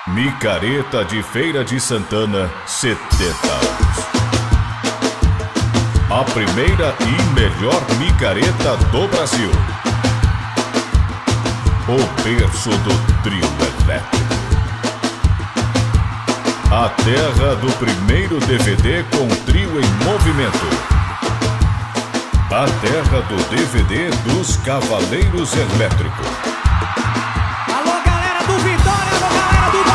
Micareta de Feira de Santana, 70 anos. A primeira e melhor micareta do Brasil. O berço do trio elétrico. A terra do primeiro DVD com trio em movimento. A terra do DVD dos Cavaleiros Elétricos. Alô, galera do Vitória, alô, galera do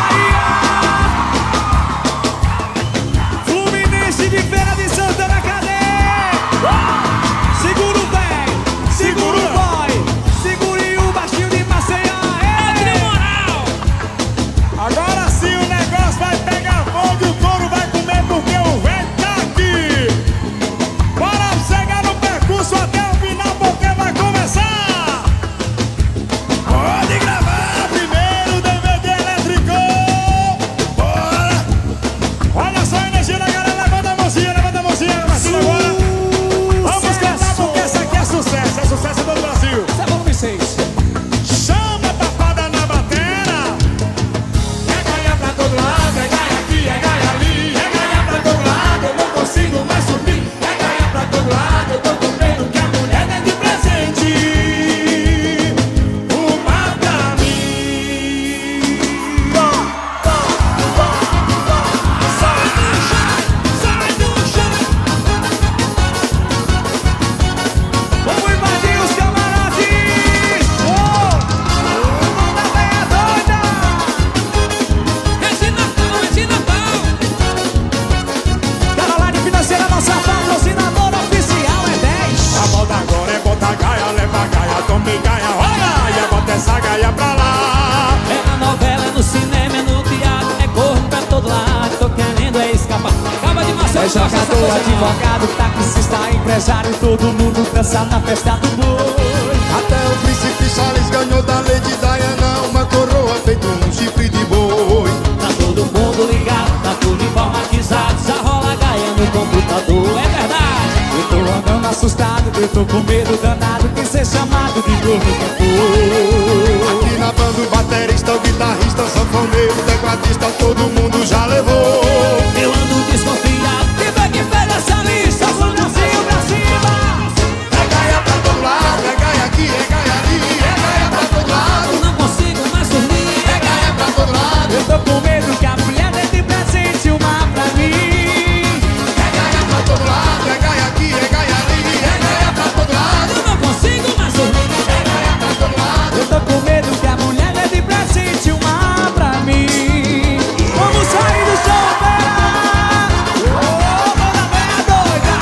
Bahia. Fluminense de Feira de Santana, cadê? Segura o velho, segura o boy, segure o baixinho de Maceió. É moral. Agora sim o negócio vai pegar fogo e o couro vai comer porque o velho tá aqui. Bora chegar no percurso até o final porque vai começar. Pode gravar primeiro DVD elétrico. Bora. Olha só a energia da galera, levanta a mãozinha, Marcelo agora. Vamos cantar porque essa aqui é sucesso do Brasil. Isso é bom, Vicente. Chama a papada na batera. É gaia pra todo lado, é gaia aqui, é gaia ali. É gaia pra todo lado, eu não consigo mais subir. É gaia pra todo lado, eu tô com medo que a mulher dê de presente uma pra mim. Sai do chão. Vamos invadir os camarotes. Manda véia doida. É de Natal. Caroline Financeira, nossa patrocinadora oficial é 10. A moda agora é botar gaia, leva gaia, tome gaia, olha gaia, bota essa gaia pra lá. É na novela, é no cinema, é no teatro, é corpo pra todo lado. Tô querendo é escapar. Acaba de maçã. É jogador, advogado, taxista, empresário, todo mundo dança na festa do boi. Até o príncipe Charles ganhou da Lady Diana uma coroa feito um chifre de boi. Tá todo mundo ligado, tá tudo informatizado. Já rola gaia no computador, é verdade. Eu tô andando assustado, eu tô com medo danado de ser chamado de gordo cantor. Aqui na banda o baterista, o guitarrista, sanfoneiro, tecladista, todo mundo já levou. Eu ando desconfiado, quem vai que fez essa lista? Só Brasil pra cima. É gaia pra todo lado, é gaia aqui, é gaia ali. É gaia pra todo lado, Eu não consigo mais dormir. é gaia pra todo lado. Eu tô com medo que a mulher dê de presente uma pra mim. É gaia pra todo lado, é gaia aqui, é gaia ali. É gaia pra todo lado, Eu não consigo mais dormir. é gaia pra todo lado. Eu tô com medo que a mulher dê de presente uma pra mim. Vamos sair do chão, pera! Ô, manda véia doida!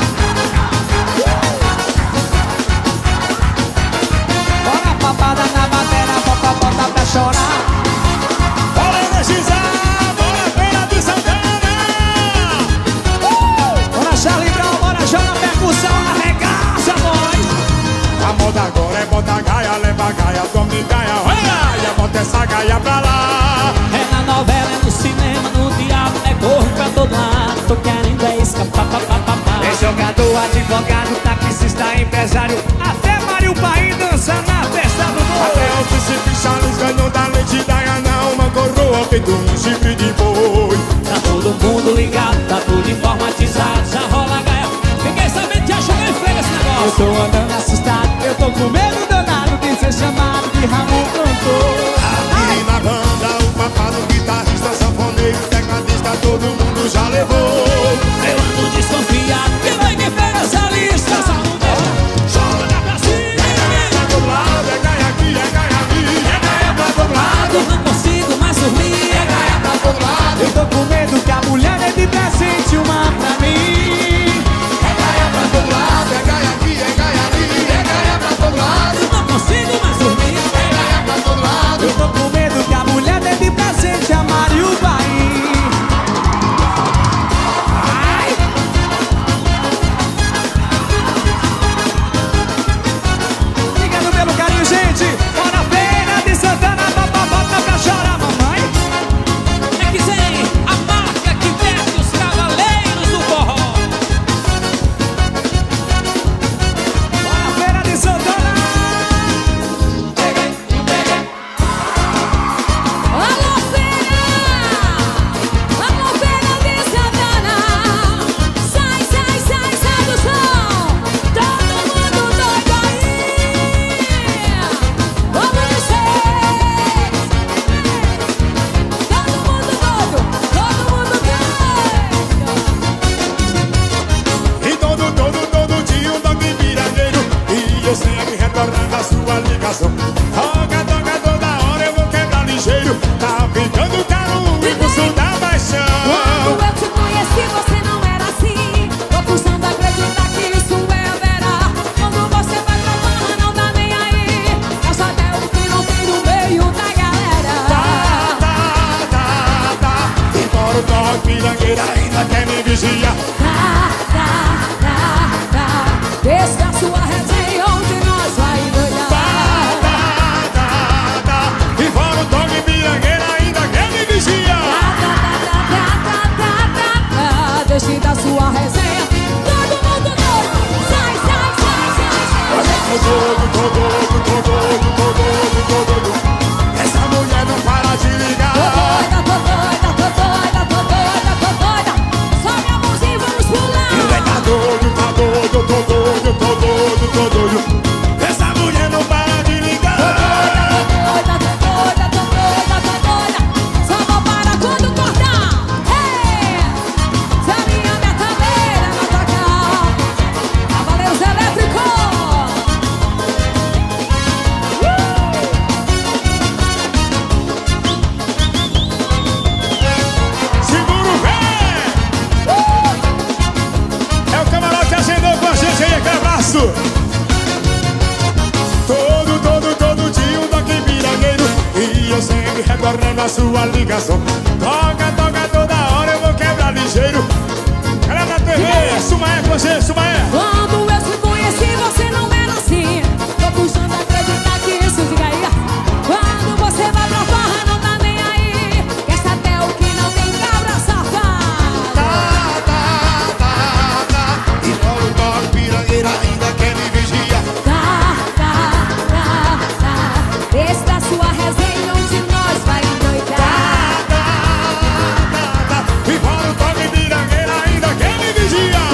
Bora papada na batera, bota pra chorar. Bora energizar, bora Feira de Santana. Bora Charlie Brown, bora jogar percussão, arregaça, boy! A moda agora é botar gaia, leva gaia, tome gaia, olha gaia, bota essa gaia pra lá. É na novela, é no cinema, no teatro, é corpo pra todo lado. Tô querendo é escapar, É jogador, advogado, taxista, empresário, até Mário Pai dança na festa do Até boi. o príncipe Charles ganhou da Lady Diana uma coroa feito um chifre de boi. Tá todo mundo ligado, tá tudo informatizado, já rola gaia. Fiquei sabendo que já joguei feio esse negócio. Eu tô andando assustado, eu tô com medo danado de ser chamado de Ramon Cantor. Aqui na banda o papado, o guitarrista, sanfoneiro, tecladista, todo mundo já levou. Eu ando desconfiado, quem vai que fez essa lista? Só não deixa, joga pra cima. Pra todo lado, é gaia aqui, é gaia ali. É gaia pra todo lado, Eu não consigo mais dormir. É gaia pra todo toque pirangueira ainda quer me vigiar. Desca a sua resenha onde nós vai doidar. E fora o toque pirangueira ainda quer me vigiar. Deixe da sua resenha, todo mundo doido. Sai, sai, sai, sai, sai. Olha, tô doido, tô doido, tô doido, tô doido, tô doido. Essa mulher não para de ligar. Tô doida, tô doida, tô doida, tô doida, tô doida. Sobe a mãozinha e vamos pular. Tá doido, tá doido, tô doido, tô doido, tô doido. Essa mulher não para de ligar. Tô doida, tô doida, tô doida, tô doida. Só vou parar quando cortar. Hey! Se a minha metadeira não tocar, Cavaleiros Elétricos. Segura o pé. É o camarote agendou com a gente aí, aquele abraço. Todo dia um toque pirangueiro. E eu sempre retornando a sua ligação. Toca, toca toda hora, eu vou quebrar ligeiro. Galera da TV, Sumaé com você, Sumaé. Quando eu te conheci, você não era assim. Tô puxando a acreditar que isso diga aí. Quando você vai pra farra, não tá nem aí. Quer até o que não tem cabra safada. E fora o toque pirangueira ainda quer me vigiar. Desde a sua resenha onde nós vai endoidar. E fora o toque pirangueira ainda quer me vigiar.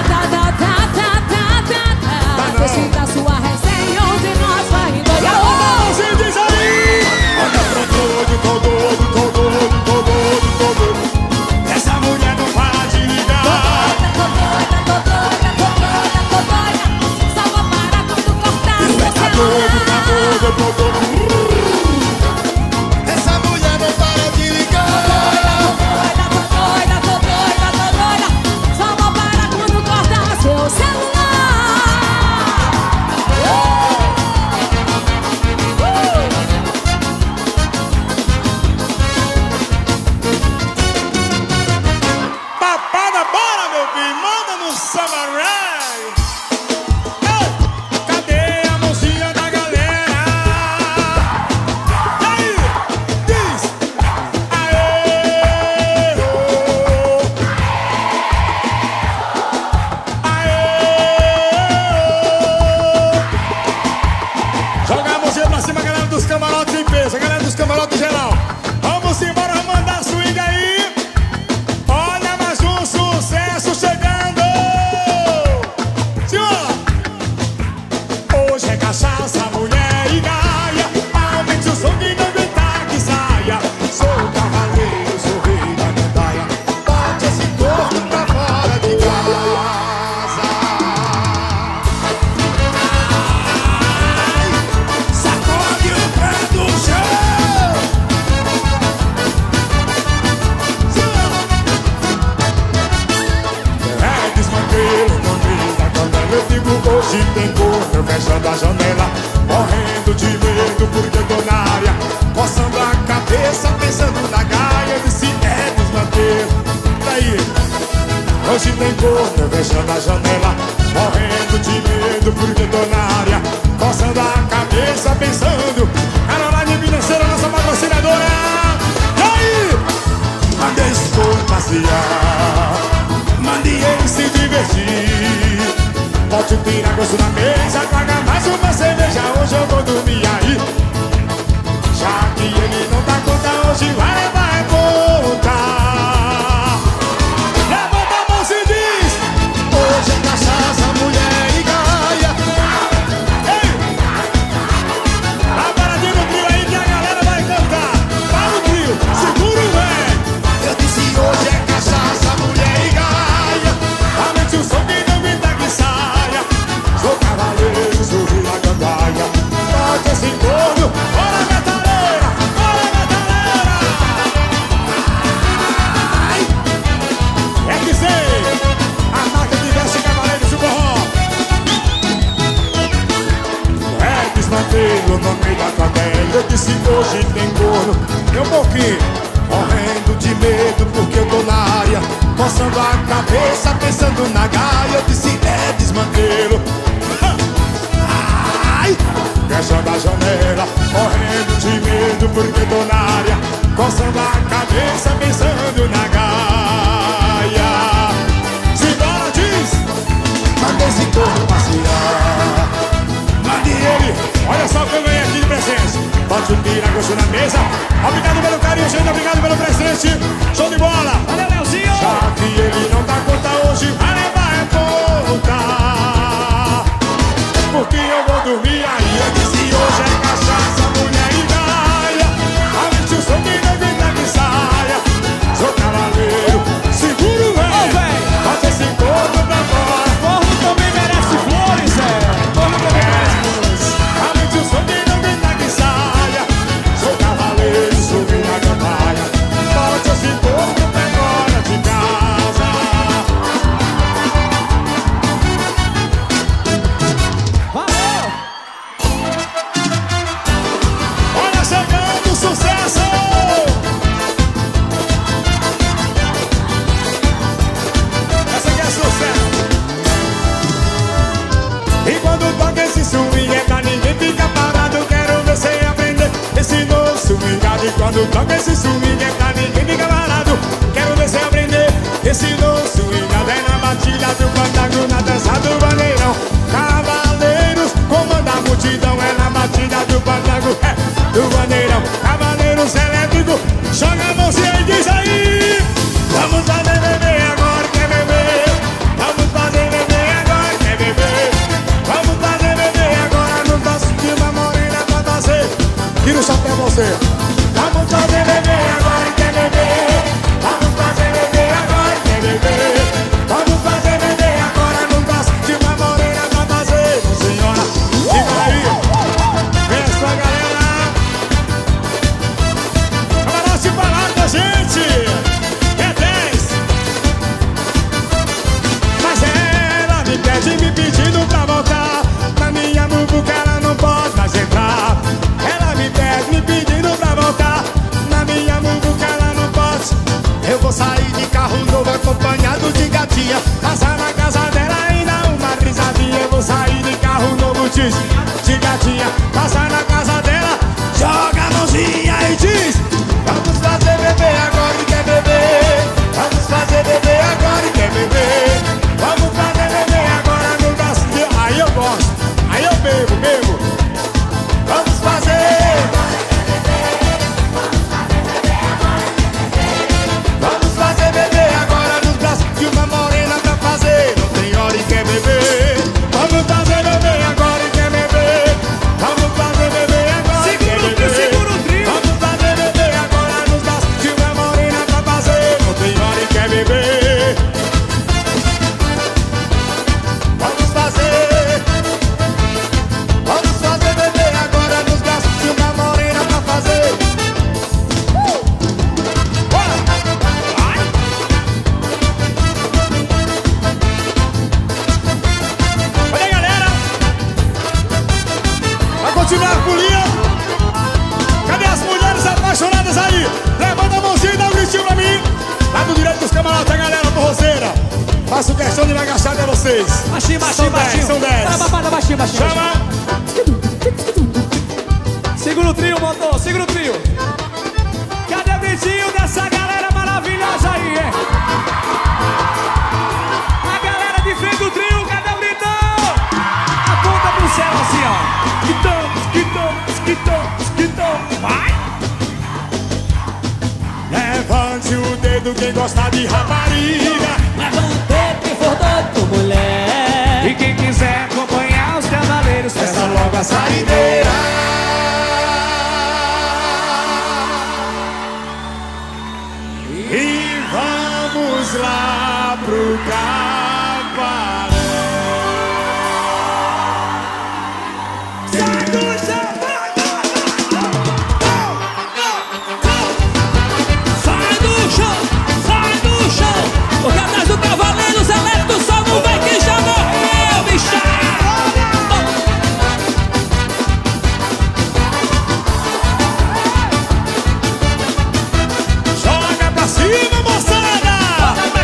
Desde a sua resenha onde nós vai endoidar. Você diz aí. Olha, tô doido, tô doido, tô doido, tô doido, tô doido. Essa mulher não para de ligar. Tô doida. Só vou parar quando cortar seu Tá doido, tá celular. doido, tô doido. Essa mulher não para de ligar. Tô doida. Só vou parar quando cortar seu celular. Papada, bora, meu filho, manda no Samurai. Ei, cadê a mãozinha da galera? E aí, diz, aê, oh. Aê, oh. Joga a mãozinha pra cima, galera dos camarotes em peso, galera dos camarotes geral. Vamos embora, mandar swing aí. Olha, mais um sucesso chegando. Senhor, hoje é cachaça, mulher e gaia. Aumente o som que não aguentar que saia. Sou o cavaleiro, sou o rei da gandaia. Bote esse corpo pra fora de casa. Ai, sacode o pé do chão. É desmantelo no meio da candela. Eu digo hoje tem corno fechando a janela. Morrendo de medo porque tô na área. Coçando a cabeça pensando na gaia. Eu disse é desmantelo. Daí, hoje tem corno fechando a janela. Morrendo de medo porque tô na área. Coçando a cabeça pensando. Caroline Financeira, nossa patrocinadora. E aí? Mande esse corno passear. Mande ele se divertir. Bote um tira-gosto na mesa. Traga mais uma cerveja. Hoje eu vou dormir aí. Já que ele não dá conta, hoje vai levar é conta. Levanta a mão se diz. Hoje é cachaça, mulher e gaia. Ei! Agora diga o trio aí que a galera vai cantar. Para o trio, segura o velho. Eu disse hoje é cachaça, mulher e gaia. Aumente o som que não aguenta que saia. Sou cavaleiro, sou rei da gandaia. Bote esse corno, bora metaleira, bora metaleira. Ai, é que sei, a marca que veste cavaleiros do forró. É desmantelo no meio da cadeia. Eu disse hoje tem corno, tem um pouquinho. Morrendo de medo porque eu tô na donária, coçando a cabeça, pensando na gaia. Eu disse é desmantelo. Ai! Fechando a janela, morrendo de medo porque tô na área, coçando a cabeça, pensando na gaia. Simbora, diz! Manda esse corpo passear. Mande ele, olha só o que eu ganhei aqui de presente. Bote um tira-gosto na mesa. Obrigado pelo carinho, gente, obrigado pelo presente. Show de bola! Valeu, Leozinho! Já que ele não dá conta hoje, vai levar é conta. Porque eu vou dormir aí. Eu disse hoje é cachaça, mulher e gaia. Além o som que não aguenta que saia. Sou cavaleiro, seguro, velho. Bota esse corpo pra fora. Corno também merece flores, Corno também merece flores. Além o som que não aguenta que saia. Sou cavaleiro, subi na campanha. Bota esse corpo pra fora de casa. Valeu! Olha chegando o sucesso! Essa aqui é sucesso! E quando toca esse swing é pra ninguém ficar parado. Quero ver você aprender esse novo swingado. E quando toca esse swing é pra ninguém ficar parado. Quero ver você aprender esse novo swingado. É na batida do bandago, na dança do bandeirão. Cavaleiros comanda a multidão. É na batida do bandago, do bandeirão. Cavaleiros elétricos, joga a mãozinha e diz aí. Vamos fazer bebê agora, quer beber. Vamos fazer bebê agora, quer beber. Vamos fazer bebê agora, não posso de uma morena pra fazer. Tira o chapéu você. Vamos fazer bebê agora, quer beber. Vamos fazer bebê agora, quer beber. Vamos fazer bebê agora, não posso de uma morena pra fazer. Senhora, fica aí. Vem sua galera. Camarote falado da gente. É 10. Mas ela me pede, me pedindo pra voltar. Na minha muvuca ela não pode mais entrar. Ela me pede, me pedindo pra voltar. Na minha muvuca ela não pode. Eu vou sair de carro novo acompanhado de gatinha. Passar na casa dela ainda uma risadinha. Eu vou sair de carro novo, diz, de gatinha. Passar na casa dela, joga a mãozinha e diz. Vamos fazer bebê agora e quer beber. Vamos fazer bebê agora e quer beber. Vamos fazer bebê agora no braço de... Aí eu gosto, aí eu bebo. Vamos fazer. Vamos fazer bebê agora nos braços de uma morena pra fazer. Não tem hora e quer beber. Vamos fazer bebê agora e quer beber. Vamos fazer bebê agora e quer beber. Segura o trio! Vamos fazer bebê agora nos braços de uma morena pra fazer. Não tem hora e quer beber. Vamos fazer. Vamos fazer bebê agora nos braços de uma morena pra fazer. Bora! Olha aí, galera! Vai continuar a folia. Cadê as mulheres apaixonadas aí? Levanta a mãozinha e dá um gritinho pra mim. Lado direito dos camaradas, a galera forroceira. Faço questão de me agachar de vocês. Baixinho, São 10, são 10. Tá, baixinho. Chama! Segura o trio, motor, segura o trio. Cadê o gritinho dessa galera maravilhosa aí, hein? A galera de frente do trio, cadê o gritão? Aponta pro céu assim, ó. Gritão. Vai! Levante o dedo quem gosta de rapariga. Levanta o dedo quem for doido por mulher. E quem quiser acompanhar os cavaleiros, Peça logo a saideira. E vamos lá pro cabaré. Sai do chão, sai do chão. Porque atrás do Cavaleiros Elétricos só não vai quem já morreu, bicha. joga pra cima, moçada.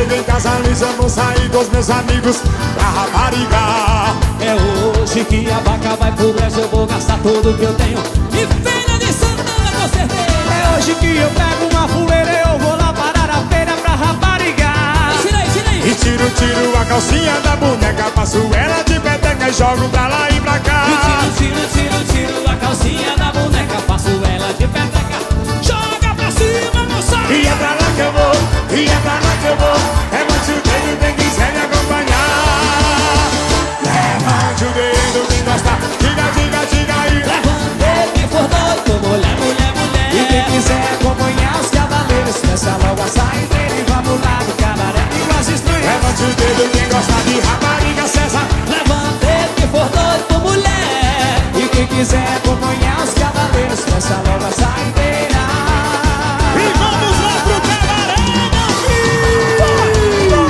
chego em casa lisa, vou sair com os meus amigos pra rapariga. É hoje que a vaca vai pro brejo, eu vou gastar tudo que eu tenho. E feira de Santana, com certeza. É hoje que eu pego uma fuleira, eu vou lá parar a feira pra raparigar. Tira aí. E tiro a calcinha da boneca, passo ela de peteca e jogo pra lá e pra cá. E tiro a calcinha da boneca, faço ela de peteca, joga pra cima, moçada. E é pra lá que eu vou, e é pra lá que eu vou. Levante o dedo quem quiser me acompanhar. Levante o dedo quem gostar, diga aí. Levanta o dedo quem for doido, mulher. E quem quiser acompanhar os cavaleiros, peça logo a saideira e vamos lá no cabaré igual as estrelas. Levante o dedo quem gostar de rapariga, César. Levanta o dedo quem for doido, mulher. E quem quiser acompanhar os cavaleiros, peça logo a saideira. E vamos lá pro cabaré, meu filho.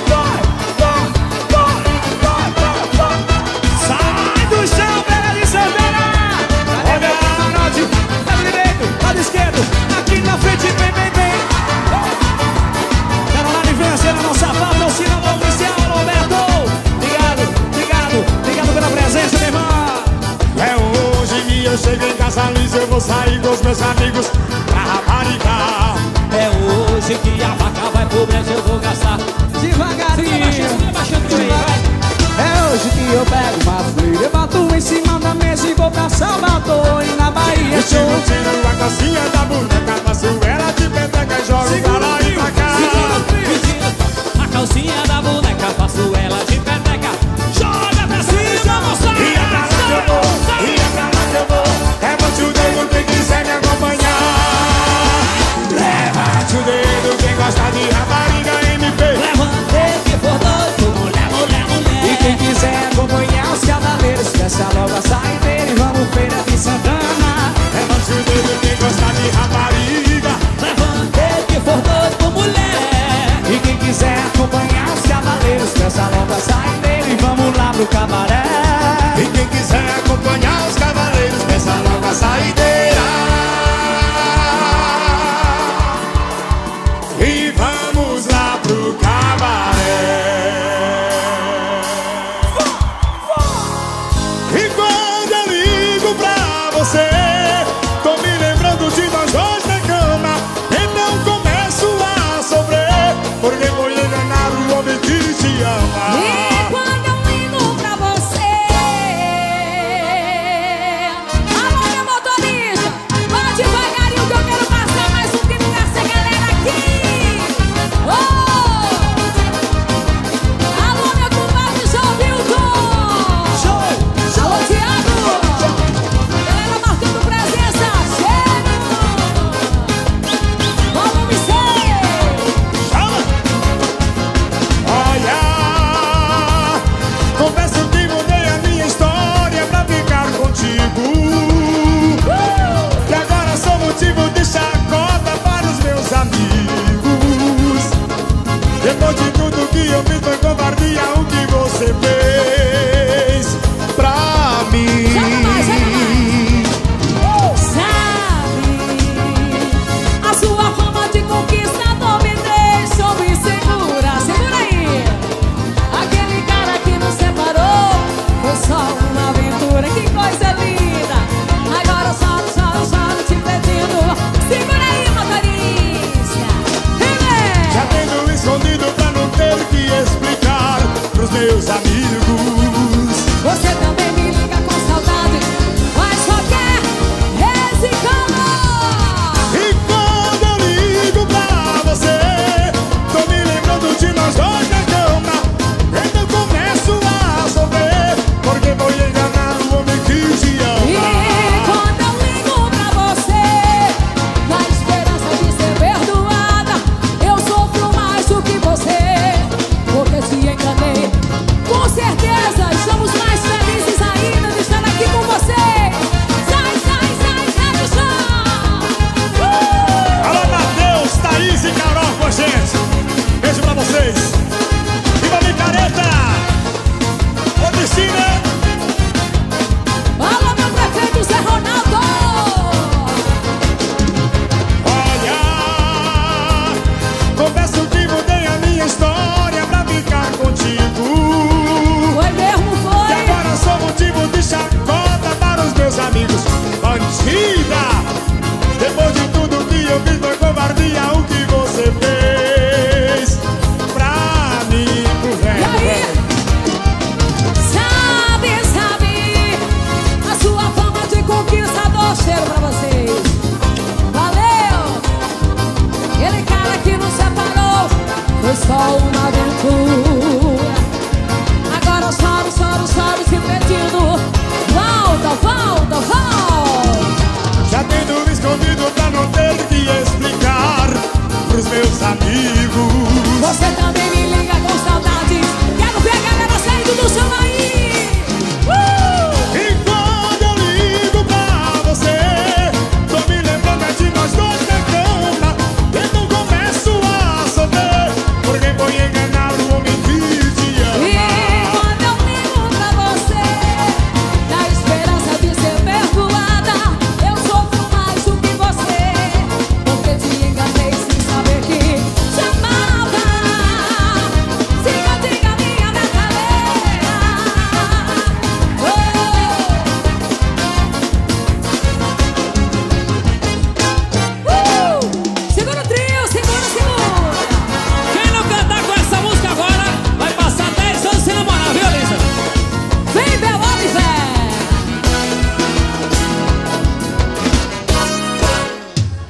Sai do chão, pega de Santana. Olha a norte, lado direito, lado esquerdo, aqui na frente, vem. Caroline vencendo a nossa patrocina oficial, Roberto. Obrigado pela presença, meu irmão. É hoje que eu chego em casa lisa, eu vou sair com os meus amigos pra rapariga. É hoje que a vaca vai pro brejo, eu vou gastar Devagarinho. baixando aí, vai. É hoje que eu pego uma fuleira, eu boto em cima da mesa e vou pra Salvador e na Bahia E tiro a calcinha da boneca, passo ela de peteca e jogo pra lá e pra cá. E tiro a calcinha da boneca, faço ela de peteca, joga pra cima, moçada. E é pra lá que eu vou, e é pra lá que eu vou. Levante o dedo quem quiser me acompanhar. Levante o dedo quem gosta de rapariga MP. Levanta o dedo que for doido, mulher. E quem quiser acompanhar os cavaleiros, peça logo a saideira e vamos feira de Santana. Levante o dedo quem gosta de rapariga. Levanta o dedo que for doido, mulher. E quem quiser acompanhar os cavaleiros, peça logo a saideira.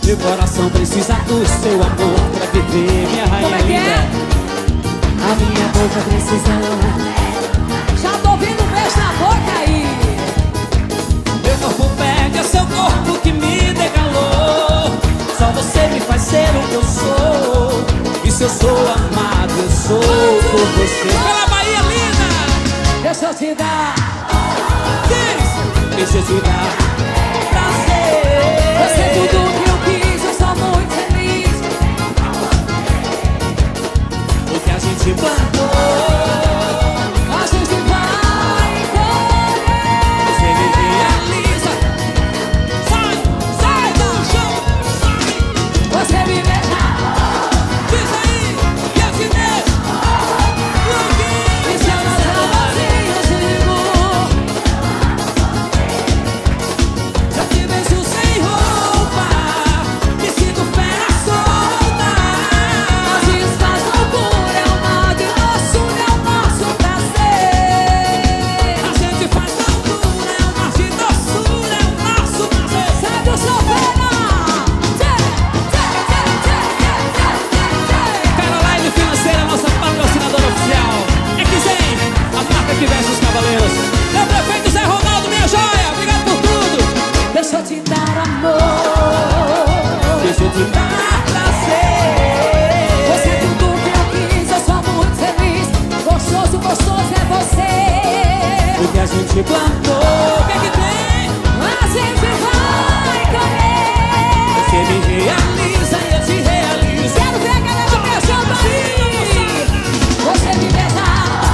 Meu coração precisa do seu amor pra viver, minha rainha. Como é que linda. é? A minha boca precisa. Já tô ouvindo um beijo na boca aí. Meu corpo pede, é seu corpo que me dê calor. Só você me faz ser o que eu sou. E se eu sou amado, eu sou por você. Pela Bahia linda! Deixa eu te dar. Diz! Deixa eu te dar prazer. Você é tudo que eu quis, eu sou muito feliz. Porque a gente plantou. A gente vai colher. Você me realiza. Sai, sai do chão, sai. Você me beija. Diz aí, e assim mesmo. E se eu não tô assim, eu digo. Já te beijo sem roupa. Me sinto fera solta. Nós desfaz loucura, é o mal de nosso, é o nosso prazer. A gente faz loucura, é um mar de doçura, é o nosso prazer. Sai do sofá. Caroline Financeira, nossa patrocinadora oficial. XM, a marca que veste os cavaleiros. Meu prefeito Zé Ronaldo, minha joia, obrigado por tudo. Deixa eu te dar amor. Deixa eu te dar prazer. Você é tudo que eu quis, eu sou muito feliz. Gostoso, gostoso é você. O que a gente plantou, o que é que tem? A gente vai colher. Você me realiza e eu te realizo. Quero ver a galera pensando aí. Você me beija.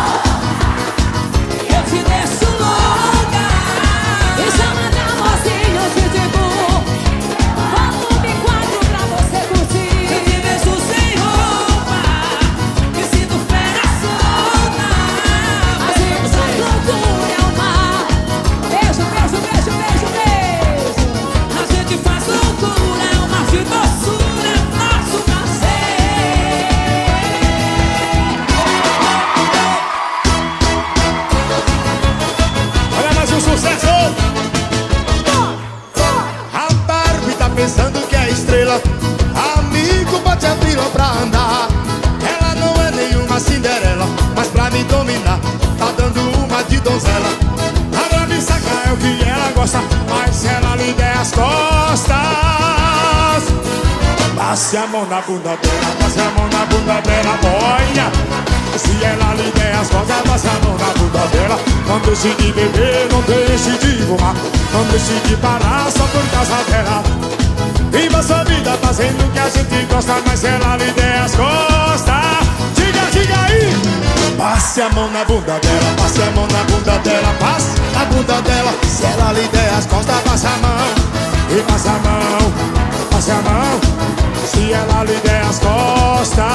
Eu te desço louca. E chama de amorzinho, eu te digo. Volume 4 pra você Eu te curtir. beijo sem roupa. Me sinto fera solta. A gente faz loucura, é o mar. Beijo, beijo, beijo, beijo, beijo. A gente faz loucura, é um mar de doçura, é o nosso prazer. Olha mais um sucesso! A Barbie tá pensando que é estrela. Amigo, bote a fila pra andar. Ela não é nenhuma Cinderela, mas pra me dominar tá dando uma de donzela. A Barbie saca é o que ela gosta, mas se ela lhe der as costas, passe a mão na bunda dela, passe a mão na bunda dela, boia. Se ela lhe der as costas, passe a mão na bunda dela. Não deixe de beber, não deixe de fumar, não deixe de parar só por causa dela. Viva sua vida fazendo o que a gente gosta, mas se ela lhe der as costas, diga, diga aí. Passe a mão na bunda dela, passe a mão na bunda dela, passe a bunda dela. Se ela lhe der as costas, passe a mão e passe a mão, passe a mão. Se ela lhe der as costas.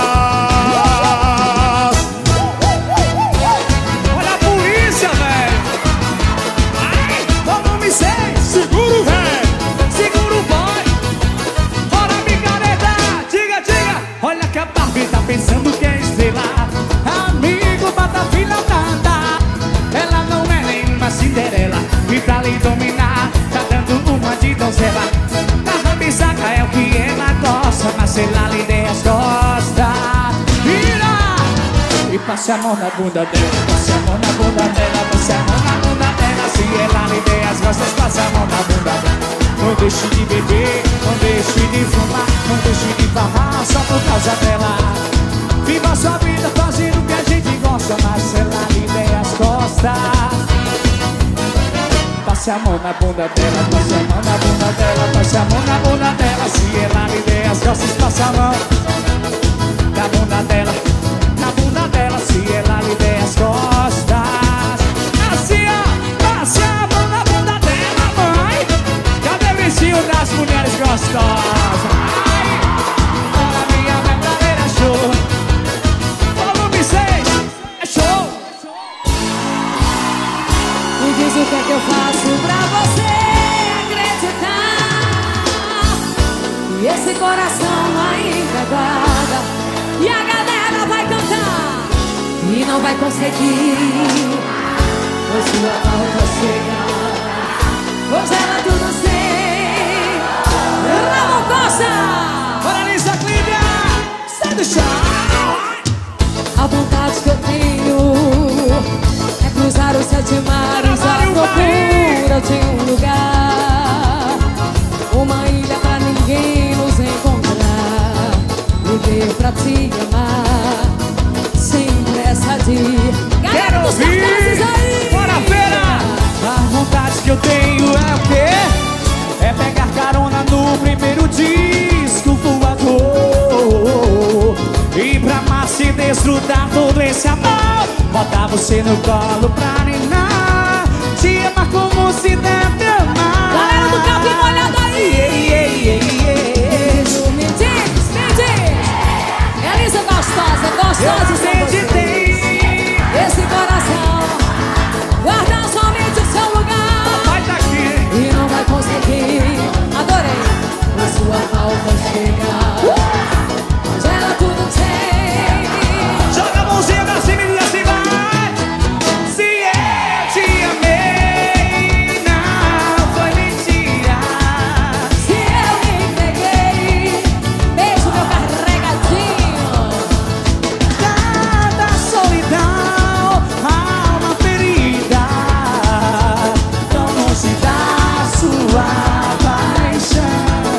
Olha a polícia, velho! Volume 6! Seguro, velho! Segura o boy! Bora, picareta! Diga, diga! Olha que a Barbie tá pensando que é estrela. Amigo, bota a fila pra andar. Ela não é nenhuma Cinderela, e pra lhe dominar tá dando uma de donzela. A Barbie saca é o que ela gosta, mas se ela lhe der as costas, vira! E passe a mão na bunda dela, passe a mão na bunda dela, passe a mão na bunda dela. Se ela lhe der as costas, passe a mão na bunda dela. Não deixe de beber, não deixe de fumar, não deixe de farrar só por causa dela. Viva sua vida fazendo o que a gente gosta, mas se ela lhe der as costas, passe a mão na bunda dela, passe a mão na bunda dela, passe a mão na bunda dela. Se ela lhe der as costas, passe a mão na bunda dela, na bunda dela. Se ela lhe der as costas, assim ó, passe a mão na bunda dela, mãe. Cadê o vestido das mulheres gostosas? Ai, olha a minha verdadeira show. Volume 6, é show. Me diz o que é que eu faço pra você acreditar. E esse coração ainda guarda. E a galera vai cantar e não vai conseguir, pois sua volta chega, pois ela tudo sei. Ramon Costa. desfrutar todo esse amor. Botar você no colo pra ninar, te amar como se deve amar. Galera do Capim molhado aí. Me diz. Elisa gostosa sem você. Esse coração guarda somente o seu lugar. Vai tá aqui. E não vai conseguir. Adorei. A sua falta chega. Mas ela tudo tem. Joga a mãozinha pra cima e assim vai. Se eu te amei, não foi mentira. Se eu me entreguei, beijo meu carregadinho. Cada solidão, alma ferida, tão longe da sua paixão.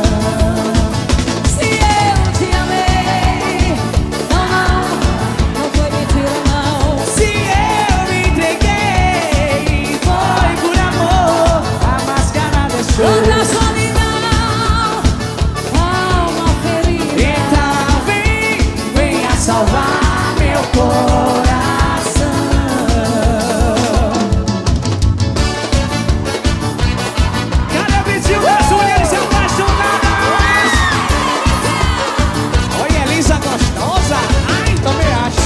Se eu te amei, não foi mentira não. Se eu me entreguei, foi por amor, a máscara deixou. Quanta solidão, alma ferida. Então venha salvar meu coração. Cada vizinho das mulheres se apaixonadas. Oi, Elisa gostosa. Ai, também acho.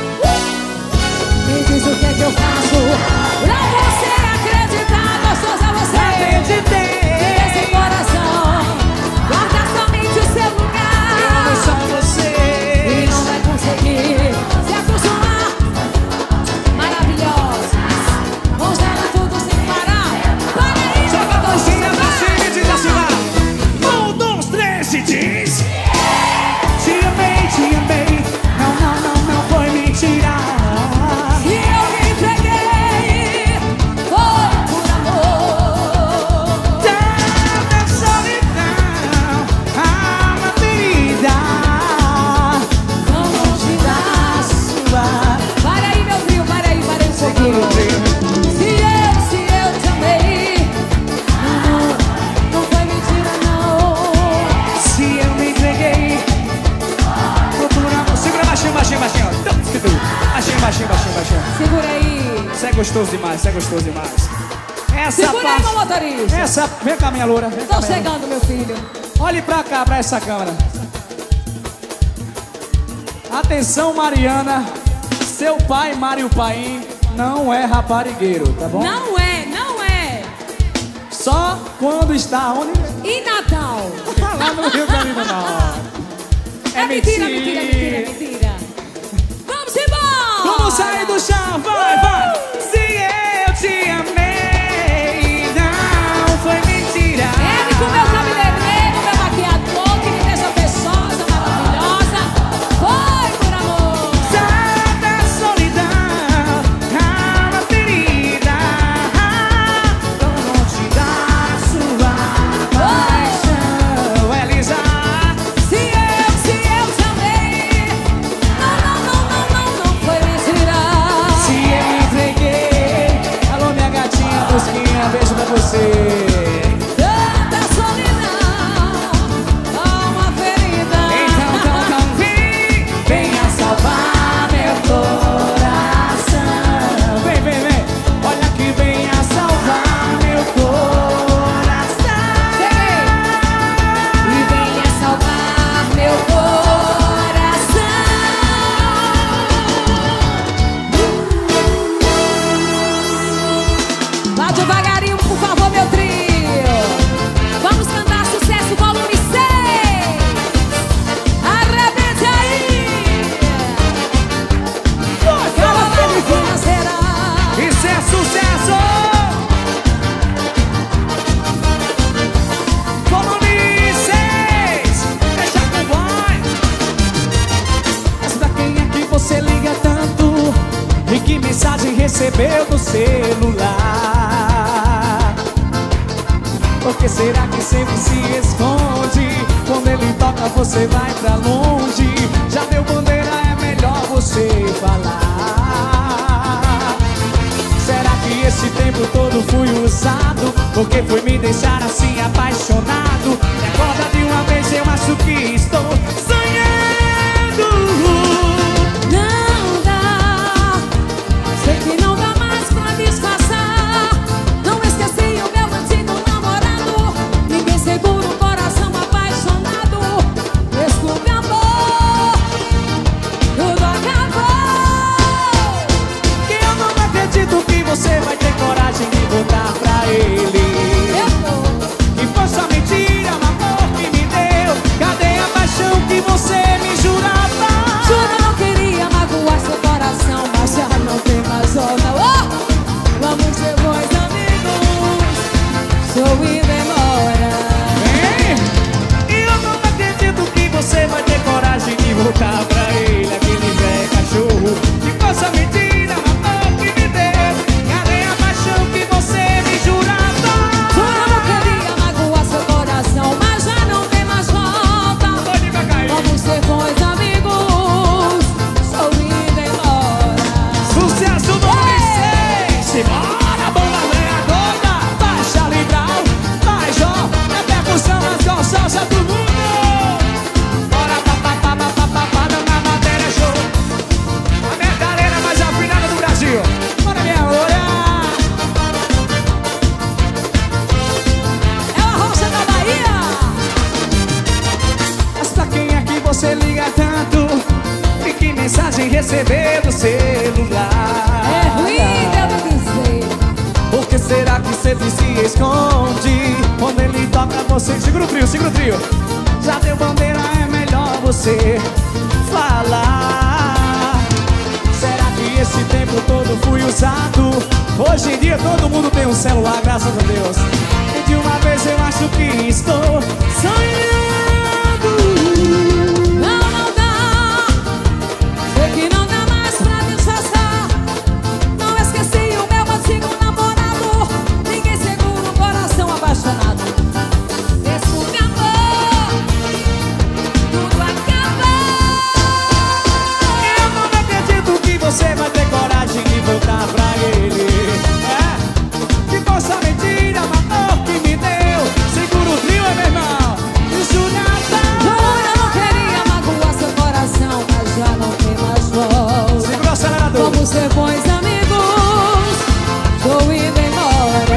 Me diz o que é que eu faço pra você acreditar. Gostosa você. Acreditei. Esse coração guarda somente o seu lugar. Eu só você. E não vai conseguir se acostumar. Maravilhosa. Vamos ela tudo sem parar. Para aí, Joga a mãozinha pra vai. cima e diz assim lá. 1, 2, 3 e diz. Te amei. Não foi mentira. Se eu me entreguei, foi por amor. Tanta solidão, alma ferida, Não longe da sua. Para aí, meu trio, para aí um pouquinho. Se eu te amei, não foi mentira não. Se eu me entreguei, procura. Segura baixinho. Baixinho. Segura aí. Isso é gostoso demais. Essa Segura aí, meu parte. motorista. Vem cá, minha loura. Vem cá, Tô minha loura. chegando, meu filho. Olhe pra cá, pra essa câmera. Atenção, Mariana. Seu pai, Mário Paim, não é raparigueiro, tá bom? Não é. Só quando está onde? E Natal? Lá no Rio Grande do Norte. É mentira. Vamos embora. Vamos sair do chão, vai. Se eu te amei, não foi mentira. Ele com meu cabeleireiro, meu maquiador, que me deixa fechosa, maravilhosa. Foi por amor. Tanta solidão, alma ferida, tão longe da sua paixão. Elisa, Se eu te amei, não foi mentira. se eu me entreguei. Alô, minha gatinha, busquinha, beijo pra você. Tanta solidão, alma ferida. Então venha salvar meu coração. Vem, olha que venha salvar meu coração. Cheguei. E venha salvar meu coração. Vá devagarinho, por favor, meu trio. Vamos cantar sucesso volume 6. Arrebente aí. Aquela live financeira. Isso é sucesso! Volume 6! Deixa com vai! Mas pra quem é que você liga tanto? E que mensagem recebeu no celular? Por que será que sempre se esconde? Quando ele toca você vai pra longe. Já deu bandeira, é melhor você falar. Será que esse tempo todo fui usado? Porque foi me deixar assim apaixonado? E acorda de uma vez, eu acho que estou sonhando. Não receber do celular. É ruim, devo dizer. Por que será que sempre se esconde? Quando ele toca você, segura o trio, segura o trio. Já deu bandeira, é melhor você falar. Será que esse tempo todo fui usado? Hoje em dia todo mundo tem um celular, graças a Deus. E de uma vez eu acho que estou sonhando. Não, não dá. Sei que não dá mais pra disfarçar. Não esqueci o meu antigo namorado. Ninguém segura um coração apaixonado. Desculpe, amor, tudo acabou. Eu não acredito que você vai ter coragem de voltar pra ele. Que força mentira, matou que me deu. Segura o trio, é meu irmão. Isso já tá. Juro, eu não queria magoar seu coração, mas já não tem mais voz. Segura o acelerador. Vamos ser bons amigos. Estou indo embora.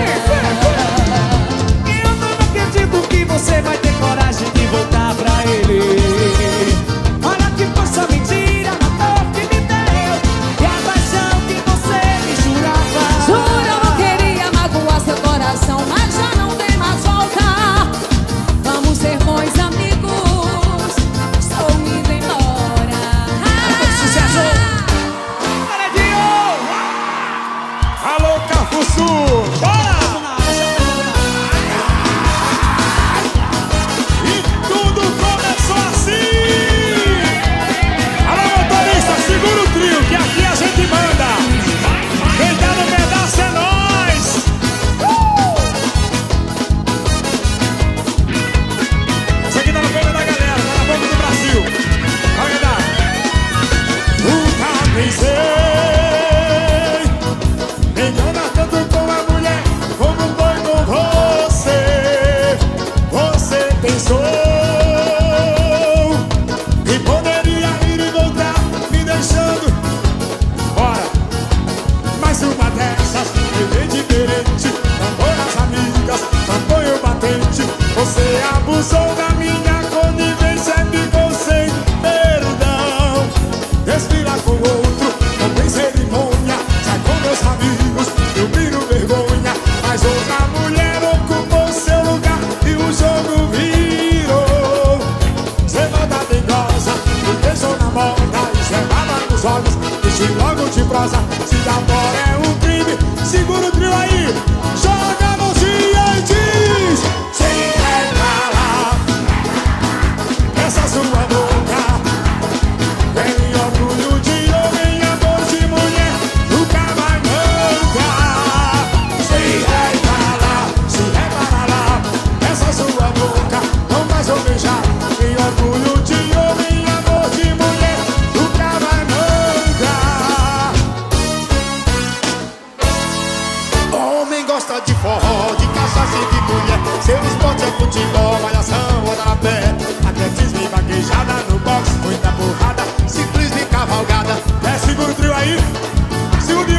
Eu não acredito que você vai ter coragem de voltar pra ele. Olha que força mentira, matou que me deu. E a paixão que você me jurava. Juro, eu não queria magoar seu coração, mas já não tem mais volta. Vamos ser bons amigos. Estou indo embora. Sucesso! Paredinho! Alô, Cafuçu! Bora! E tudo começou assim! Alô, motorista, segura o trio, que aqui a gente manda! Quem tá no pedaço é nós! Essa aqui tá na boca da galera, tá na boca do Brasil! Vai cantar! Nunca pensei me enganar tanto com a mulher como foi com você. Você pensou que poderia ir e voltar me deixando. Bora! Mais uma dessas, foi bem diferente. Não foi as amigas, não foi o batente. Você abusou da minha conivência e ficou sem perdão. Desfila com outro, não tem cerimônia. Sai com meus amigos, eu viro vergonha. Mas outra mulher ocupou seu lugar e o jogo virou. Cê volta dengosa, me deixou na moda. Isso é baba nos olhos, deixe logo de prosa. Se amor é um crime, segura o trio aí. Joga a mãozinha e diz: se recala essa sua boca. Vem orgulho de homem, amor de mulher, nunca vai mancar. Se repara lá, essa sua boca não mais vou beijar. Vem orgulho de homem, amor de mulher, nunca vai mancar. Homem gosta de forró, de cachaça e de mulher. Seu esporte é futebol, malhação, rodapé. Atletismo e vaquejada no boxe, muita porrada, ciclismo e cavalgada. Segura o trio aí, segura o trio.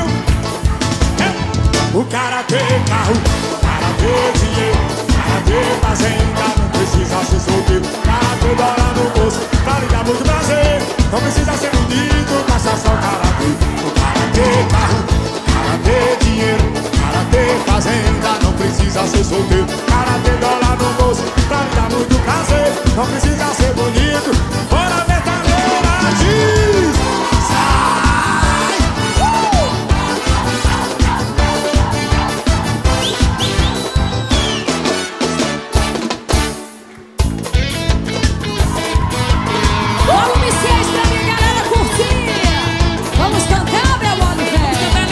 O cara tem carro, o cara tem dinheiro, o cara tem fazenda, não precisa ser solteiro. O cara tem dólar no bolso, pra lhe dar muito prazer. Não precisa ser bonito, basta só o cara ter. O cara tem carro, o cara tem dinheiro, o cara tem fazenda, não precisa ser solteiro. O cara tem dólar no bolso, pra lhe dar muito prazer. Não precisa ser bonito, bora metaleira, diz! Sai! Volume 6 pra minha galera curtir. Vamos cantar, meu Oliver.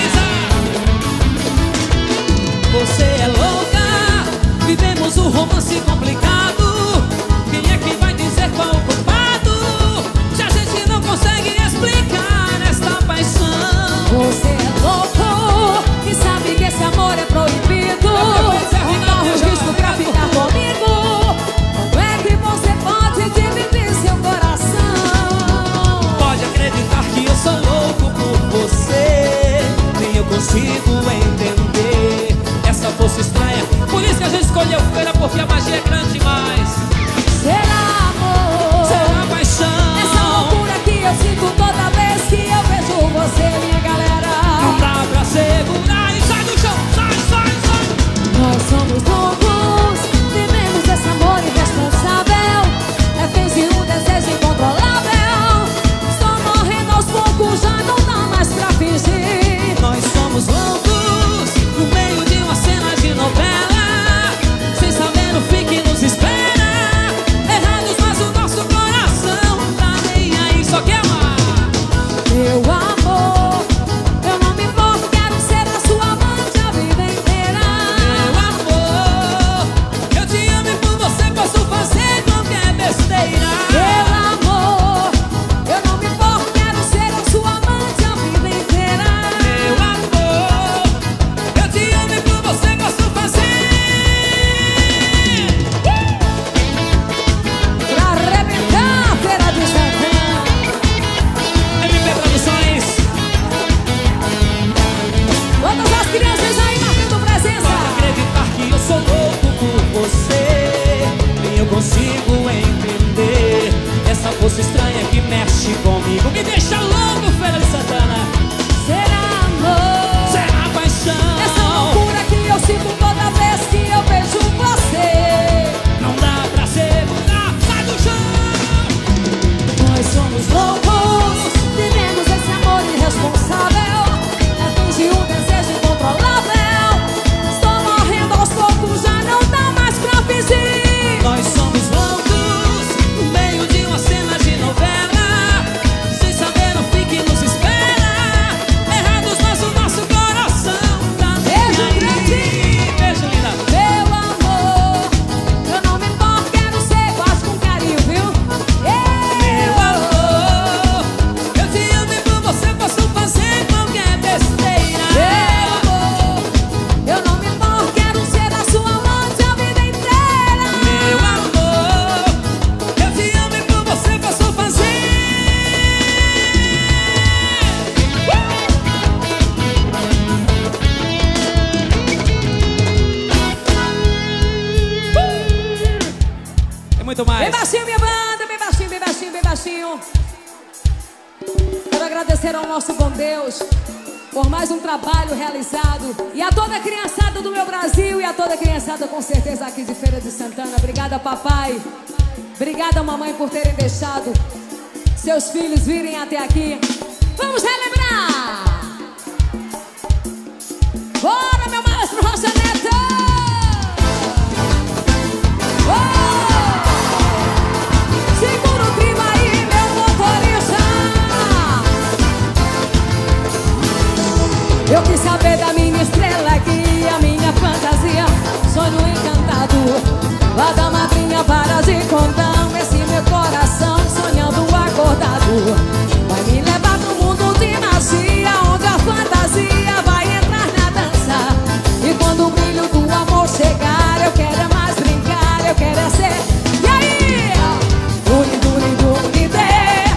Você é louca, vivemos um romance complicado. Quem é que vai dizer qual o culpado? Se a gente não consegue explicar esta paixão. Você é louco e sabe que esse amor é proibido. Corre o risco pra ficar comigo. Como é que você pode dividir seu coração? Pode acreditar que eu sou louco por você. Nem eu consigo entender essa força estranha. Por isso que a gente escolheu feira, porque a magia é grande demais. Será amor? Será paixão? Essa loucura que eu sinto toda vez que eu vejo muito mais. Bem baixinho, minha banda, bem baixinho, bem baixinho, bem baixinho. Quero agradecer ao nosso bom Deus por mais um trabalho realizado. E a toda a criançada do meu Brasil e a toda a criançada com certeza aqui de Feira de Santana. Obrigada, papai. Obrigada, mamãe, por terem deixado seus filhos virem até aqui. Vamos relembrar! Bora, meu maestro Rocha Neto! Segura o clima aí, meu motorista! Eu quis saber da minha estrela guia, minha fantasia, sonho encantado. Lá da madrinha para de condão, esse meu coração sonhando acordado. Vai me levar pro mundo de magia, onde a fantasia vai entrar na dança. E quando o brilho do amor chegar, eu quero é mais brincar, eu quero é ser. E aí? Duri, duri, duri, dê.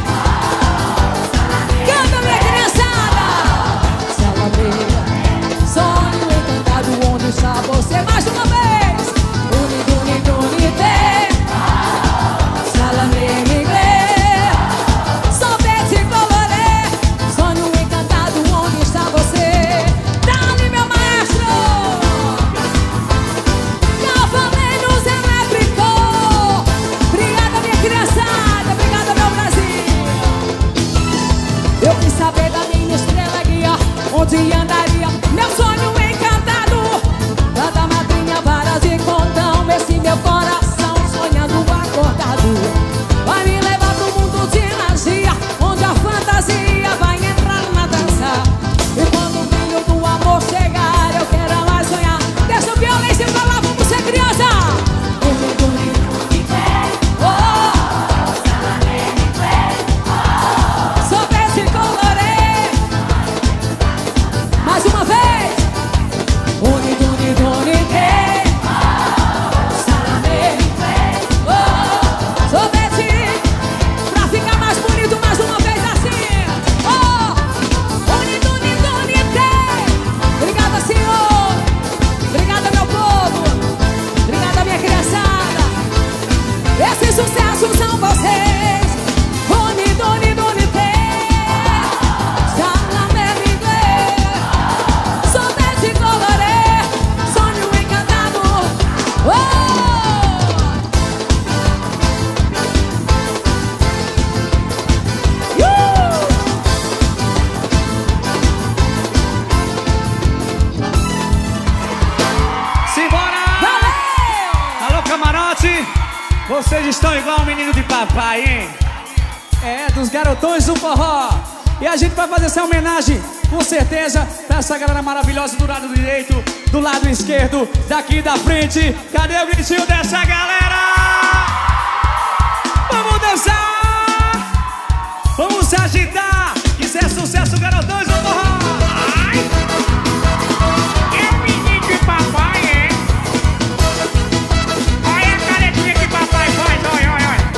Canta, minha criançada. Salamê, sonho encantado, onde está você? Mais uma vez. Duri, duri, duri, dê. Salamê, inglês. Sorvete colorê. Sonho encantado, onde está você? Dá-lhe, meu maestro. Cavaleiros elétricos. Obrigada, minha criançada. Obrigada, meu Brasil. Eu quis saber da minha estrela guia, onde andaria meu sonho encantado. Lá da madrinha para de condão, esse meu coração sonhando acordado. Vai me levar pro mundo de magia, onde a fantasia vai entrar na dança. E quando o brilho do amor chegar, eu quero mais sonhar. Deixa o violência pra lá, vamos ser criança. Sorvete colorê. Mais uma vez. Uni, duni, duni, dê. Salamê. Oh, sorvete. Pra ficar mais bonito, mais uma vez assim. Oh, uni, duni, duni, dê. Obrigada, Senhor. Obrigada, meu povo. Obrigada, minha criançada. Esses sucessos são vocês. Uni, duni, duni, dê. Salamê, inglês. Sorvete colorê. Sonho encantado. Oh! Simbora! Valeu! Alô, camarote! Vocês estão igual o menino de papai, hein? É, dos garotões do forró. E a gente vai fazer essa homenagem, com certeza, pra essa galera maravilhosa do lado direito, do lado esquerdo, daqui da frente. Cadê o gritinho dessa galera? Vamos dançar! Vamos agitar! Isso é sucesso, garotões do forró! Ai! É o menino de papai, é? Olha a caretinha que papai faz, olha, olha, olha.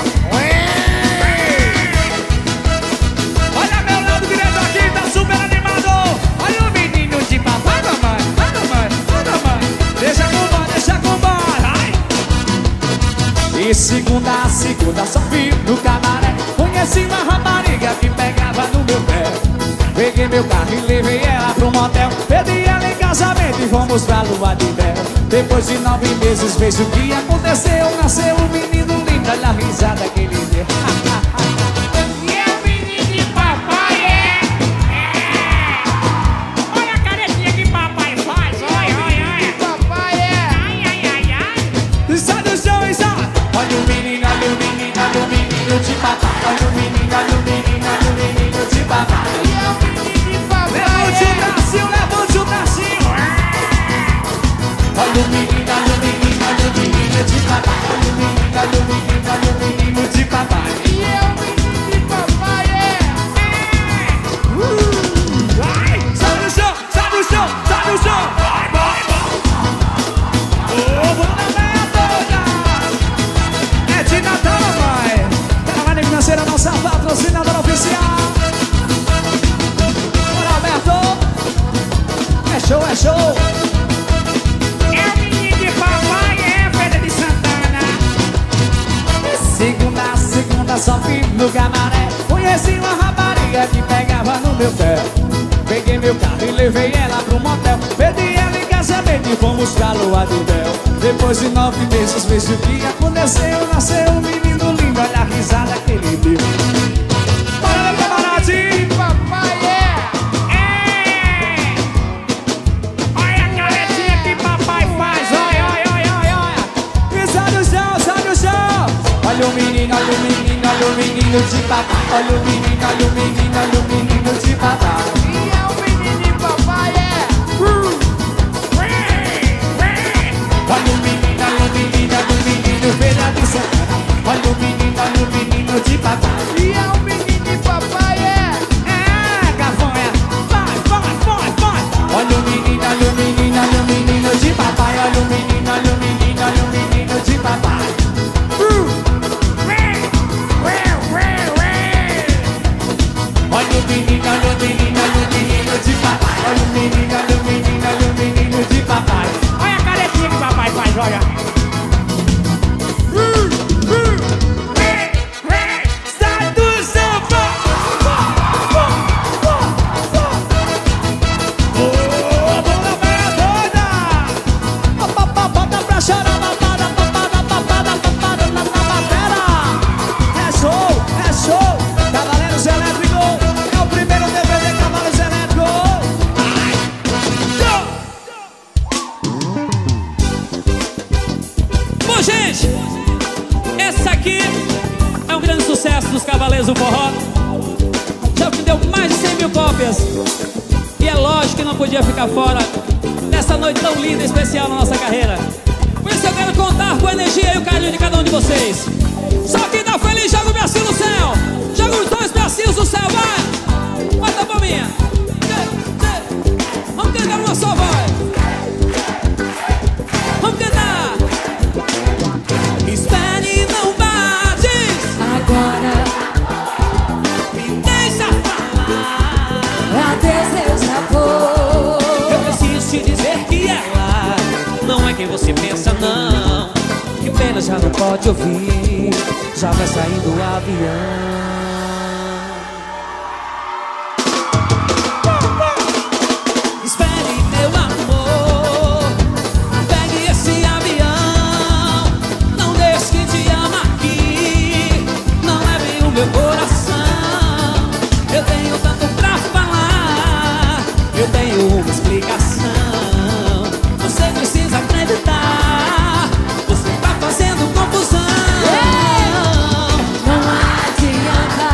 Olha meu lado direito aqui, tá super animado! Olha o menino de papai, mamãe! Mamãe! Deixa com bola! Ai! E segunda a segunda só vi no cabaré. Conheci uma rapariga que pegava no meu pé. Peguei meu carro e levei ela pro motel. Pedi ela em casamento e fomos pra lua de mel. Depois de 9 meses, vejo o que aconteceu. Nasceu um menino lindo, olha a risada que ele deu. E é o menino de papai, é? Olha a caretinha que papai faz, olha, olha, olha. Papai é? Ai, ai, ai, ai. Sai do chão e sai! Olha o menino, olha o menino, olha o menino de papai. Olha o menino, olha o menino, olha o menino de papai. E é o menino de papai, Levante o bracinho, levante o bracinho. Olha o menino, olha o menino, olha o menino de papai. Olha o menino, olha o menino, olha o menino de papai. E é o menino tava só firme no camaré. Conheci uma rapariga que pegava no meu pé. Peguei meu carro e levei ela pro motel. Pedi ela em casamento e fomos pra lua de mel. Depois de 9 meses, vejo o que aconteceu. Nasceu um menino lindo, olha a risada que ele deu. Bora, meu camaradinho, papai, Olha a caretinha que papai faz. Olha, olha, olha, olha, olha. Sobe o chão, sobe o chão. Olha o menino, olha o menino, olha o menino de papai. Olha o menino, olha o menino, olha o menino de papai. E é o menino de papai, Olha o menino, olha o menino, olha o menino, feira de Santana. Olha o menino de papai. E é o menino de papai, Gafanha, vai, vai, vai, vai. Olha o menino, olha o menino, olha o menino de papai. Olha o menino, olha o menino, olha o menino de papai. Olha o menino, olha o menino, olha o menino de papai. Olha o menino, olha o menino, olha o menino de papai. Olha a caretinha que papai faz, olha. Sai do samba! Ô, banda velha doida! Bota pra chorar, papada na batera! É show! Cavaleiros Elétricos! É o primeiro DVD Cavaleiros Elétricos! Bom, gente, essa aqui é um grande sucesso dos Cavaleiros do Forró. Já vendeu mais de 100 mil cópias. E é lógico que não podia ficar fora dessa noite tão linda e especial na nossa carreira. Por isso eu quero contar com a energia e o carinho de cada um de vocês. Só quem tá feliz, joga o bracinho no céu. Joga os 2 bracinhos no céu, vai. Bota a palminha. Vamos cantar uma só voz. Vamos cantar. Espere e não bates. Agora Me deixa falar. adeus eu já vou. Eu preciso te dizer que ela não é quem você pensa, não. Que pena, já não pode ouvir. Já vai sair do avião. Espere, meu amor. Pegue esse avião. Não deixe que te ama aqui. Não leve o meu coração. Eu tenho tanto pra falar. Eu tenho uma explicação. Você precisa acreditar. Você tá fazendo confusão. Não adianta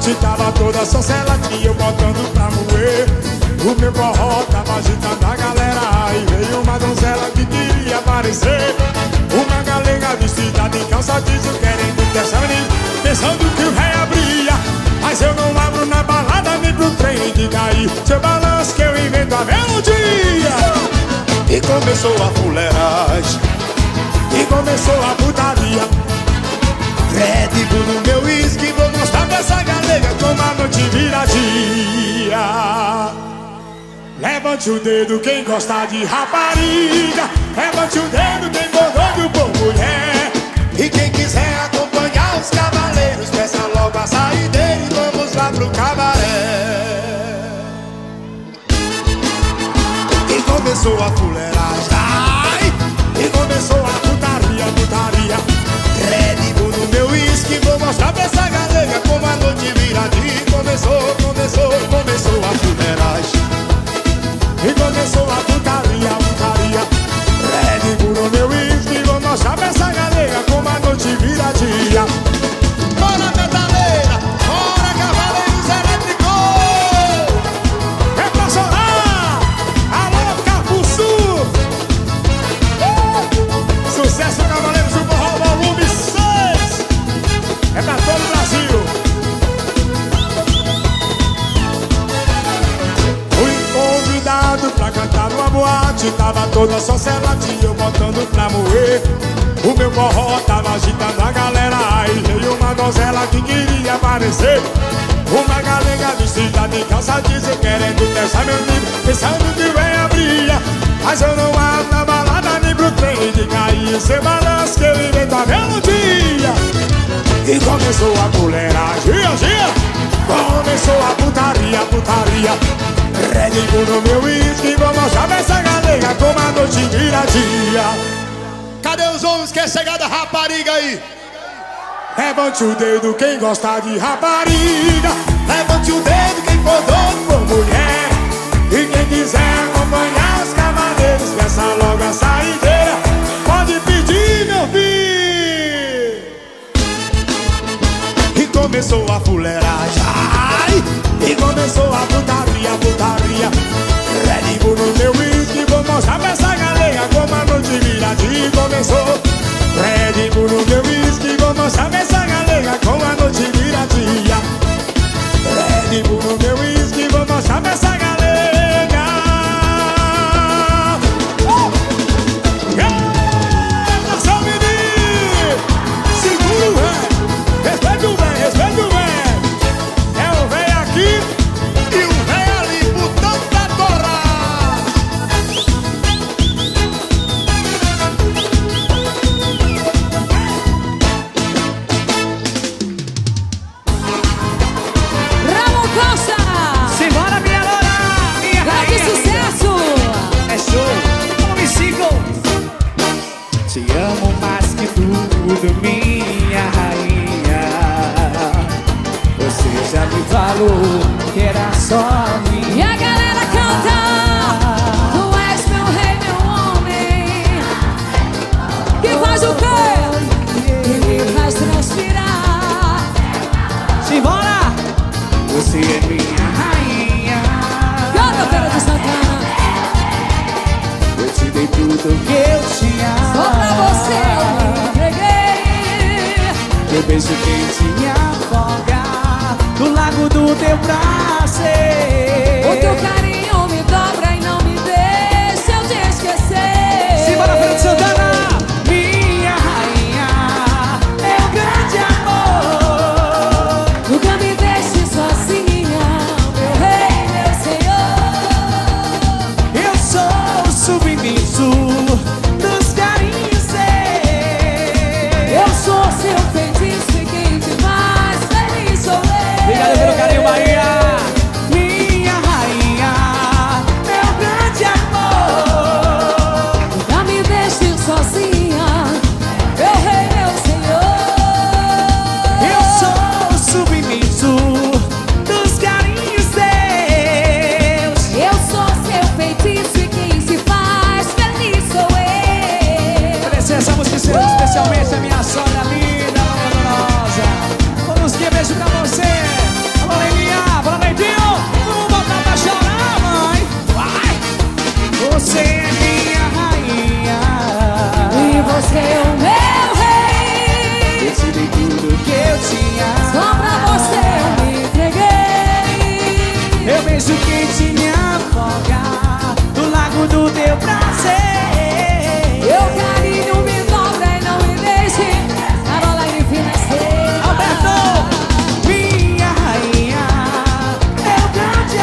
boate tava toda só seladinha, eu botando pra moer. O meu forró tava agitando a galera. Aí veio uma donzela que queria aparecer. Uma galega vestida de calça jeans, querendo testar menino, pensando que o rei abria. Mas eu não abro na balada nem pro trem de cair. Seu balanço que eu invento a melodia. E começou a fuleiragem, e começou a putaria. Red Bull no meu uísque, vou mostrar pra essa galega como a noite vira dia. Levante o dedo quem gosta de rapariga, levante o dedo quem gostou por mulher. E quem quiser acompanhar os cavaleiros, peça logo a saideira e vamos lá pro cabaré. E começou a fuleiragem, ai! E começou a putaria, putaria. Red Bull no meu uísque, vou mostrar pra essa galega como a noite vira dia. Começou, começou, começou a fuleiragem. E começou a putaria, putaria. Red Bull no meu uísque, vou mostrar pra essa galega como a noite vira dia. Bora metaleira, bora cavaleiros elétricos. É pra chorar, alô Capuçu. Sucesso Cavaleiros do Forró volume 6. É pra todo o Brasil. Pra cantar numa boate, tava toda só seladinha, eu botando pra moer. O meu forró tava agitando a galera. Aí veio uma donzela que queria aparecer. Uma galega vestida de calça jeans, querendo testar meu nível, pensando que vem abrir. Mas eu não abro na balada nem pro trem de cair. Seu balanço que eu invento a melodia. E começou a fuleiragem, gia. Começou a putaria, putaria. Red Bull no meu uísque, vou mostrar pra essa galega como a noite vira dia. Cadê os homens que é chegada rapariga aí? Levante o dedo quem gosta de rapariga, levante o dedo quem for doido por mulher. E quem quiser acompanhar os cavaleiros, peça logo a saideira, pode pedir meu filho. E começou a fuleiragem, ai! E começou a putaria, putaria. Red Bull no meu uísque, vou mostrar pra essa galega como a noite vira dia. Começou. Red Bull no meu uísque, vou mostrar pra essa galega como a noite vira dia. Red Bull no meu uísque, vou mostrar pra essa galega. Só menino, segura o velho, respeita o velho, respeita o velho. É o velho aqui e o velho ali, botando pra torrar. Ramon Costa! Simbora, minha loura, minha Grande rainha. sucesso! É show, como me sigam. Te amo mais que tudo, minha rainha. Você já me falou que era só minha. E a galera canta: Tu és meu rei, meu homem, que faz o quê? Que me faz transpirar. Simbora! Você é minha rainha. Canta, Feira de Santana. Eu te dei tudo que eu tinha. Só pra você eu me entreguei. Teu beijo quente me afoga no lago do teu prazer. O teu carinho me dobra e não me deixa eu te esquecer. Simbora, Feira de Santana! Minha rainha, meu grande amor. Nunca me deixe sozinha, meu rei, meu senhor. Eu sou submisso dos carinhos seus. Eu sou seu feitiço e quem te faz feliz sou eu. Obrigado pelo carinho, Bahia. Minha rainha. teu prazer. Meu carinho me dobra e não me deixe. Carola e financeira. Alberto, minha rainha, meu grande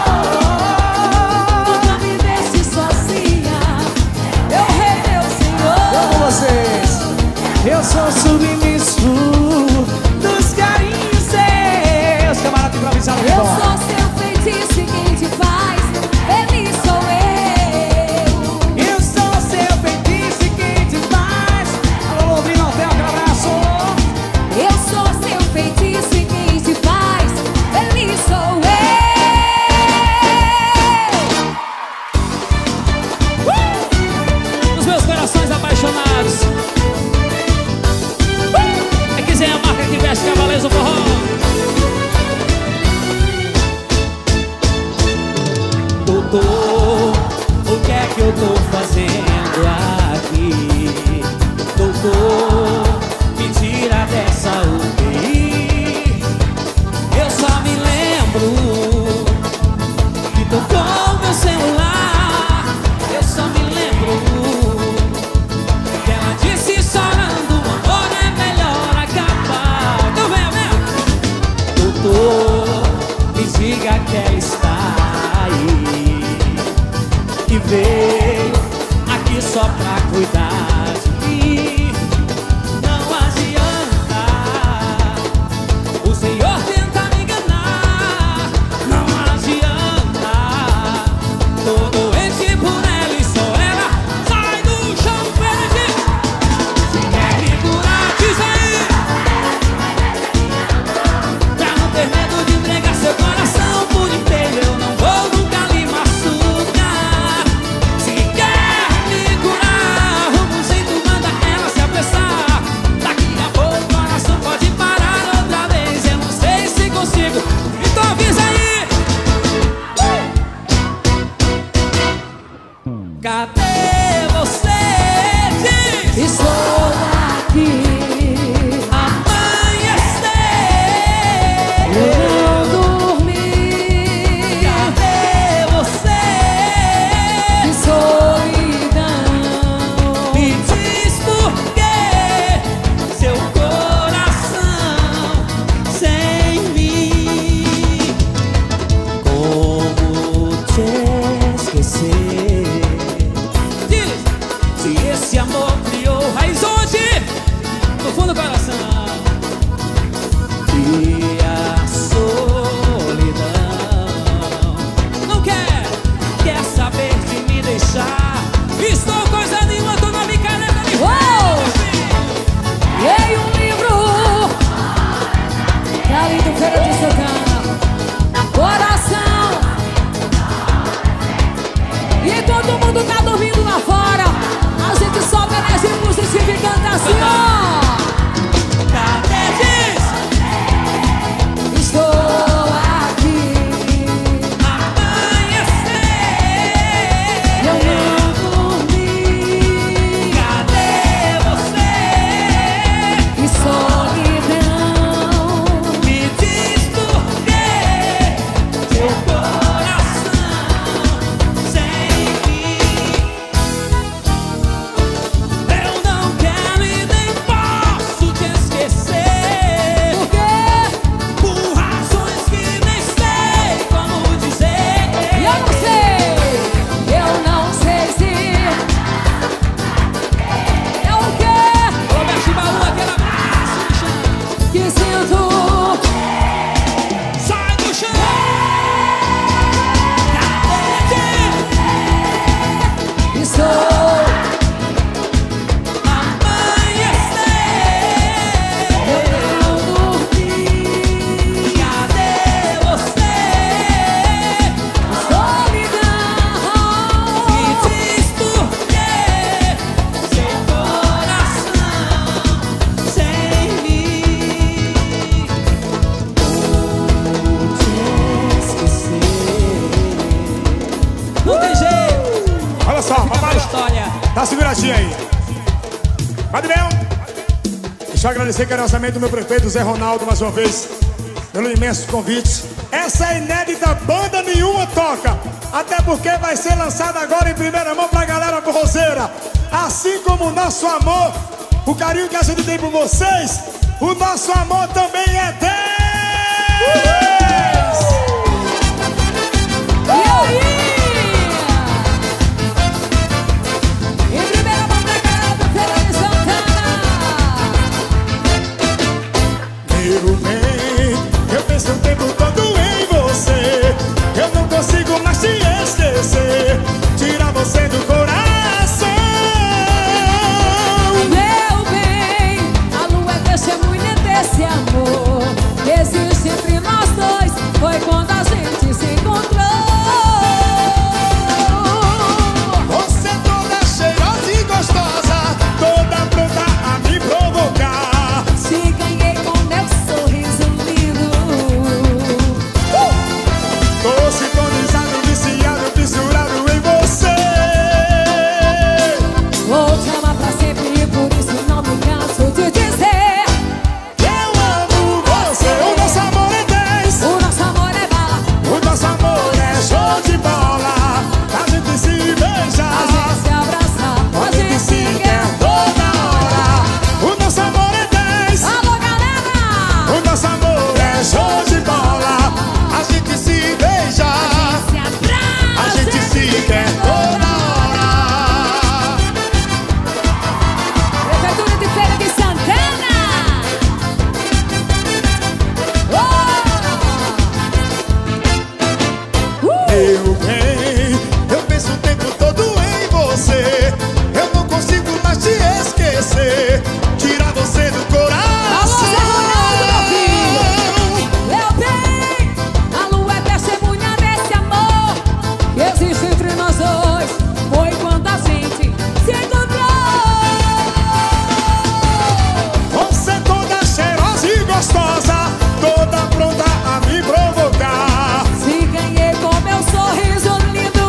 amor. Nunca me deixe sozinha. Eu rei, meu senhor. Eu com vocês. Eu sou submisso dos carinhos seus. Camarada improvisado aqui, Eu bom. sou seu feitiço e quem te faz feliz sou eu. Eu sou seu feitiço e quem te faz. Alô, Louvrinho Hotel, aquele abraço. Eu sou seu feitiço e quem te faz feliz sou eu. Os meus corações apaixonados. É que Zé é a marca que veste Cavaleiros do Forró. Doutor, o que é que eu tô fazendo aqui? Doutor, me tira dessa UTI. Eu só me lembro que tocou meu celular. Eu só me lembro que ela disse chorando: o amor é melhor acabar. Então vem, vem. Doutor, me diga que ela está aí, que veio aqui só pra cuidar de mim. Não adianta o Senhor tenta me enganar. Não adianta, tô doente por ela e só ela sai do chão verde. Se quer me curar, diz aí, pra não ter medo de entregar seu coração por inteiro. Eu não vou nunca lhe machucar. Se quer me curar, o jeito manda ela se apressar. Daqui a pouco o coração pode parar outra vez. Eu não sei se consigo, então avisa aí. Cadê você? Diz. Estou aqui. Amanhecer. Eu não dormi. Cadê você? Que solidão. Me diz por que seu coração sem mim. Como te esquecer? Diz, se esse amor criou raiz onde? No fundo do coração. E a solidão não quer saber de me deixar. Estou coisa nenhuma, tô na micareta de Uou! E um livro tá lindo, Feira de Santana. Coração. E todo mundo tá dormindo lá fora. A gente sobe a energia e música e canta assim, ó. Cadê diz? Estou aqui. Amanhecer. Eu não dormi. Cadê você? Que solidão. Me diz por que seu coração sem mim. Eu não quero e nem posso te esquecer. Por quê? Por razões que nem sei como dizer. E eu não sei se é o quê Ô, Baú, aquele abraço no chão. que sinto. Sai do chão. Cadê? Estou Amanhecer. eu não dormi. Cadê você? Solidão. Me diz por que seu coração sem mim. Vou te esquecer. Não tem jeito. Olha só, Fica pra papai. história. Tá seguradinho aí. Vai de bem. Deixa eu agradecer carinhosamente o meu prefeito Zé Ronaldo mais uma vez pelo imenso convite. Essa é inédita, banda nenhuma toca. até porque vai ser lançado agora em primeira mão pra galera forrozeira. Assim como o nosso amor, o carinho que a gente tem por vocês, o nosso amor também é deles! E aí? Em primeira mão pra galera do Feira de Santana. Meu bem, eu penso o tempo todo em você. Eu não consigo mais te esquecer, tirar você do coração. Meu bem, a lua é testemunha desse amor que existe entre nós dois. Foi quando a gente se encontrou. Você toda cheirosa e gostosa, toda pronta a me provocar. Se ganhei com meu sorriso lindo. Tô sintonizado, viciado, fissurado em você. Vou te amar pra sempre e por isso não me canso de dizer. Eu amo você. O nosso amor é 10. O nosso amor é bala, O nosso amor é show de bola. A gente se beija, a gente se abraça, a gente se quer toda hora. O nosso amor é 10. Alô galera! O nosso amor é show de bola. A gente se beija, Se abraça, a gente se quer toda hora. Prefeitura de Feira de Santana. Meu bem, eu penso o tempo todo em você. Eu não consigo mais te esquecer, tirar você do coração. Zé Ronaldo, meu filho. Meu bem, a lua é testemunha desse amor que existe entre nós dois. Foi quando a gente se encontrou. Você toda cheirosa e gostosa, toda pronta a me provocar. Se ganhei com meu sorriso lindo.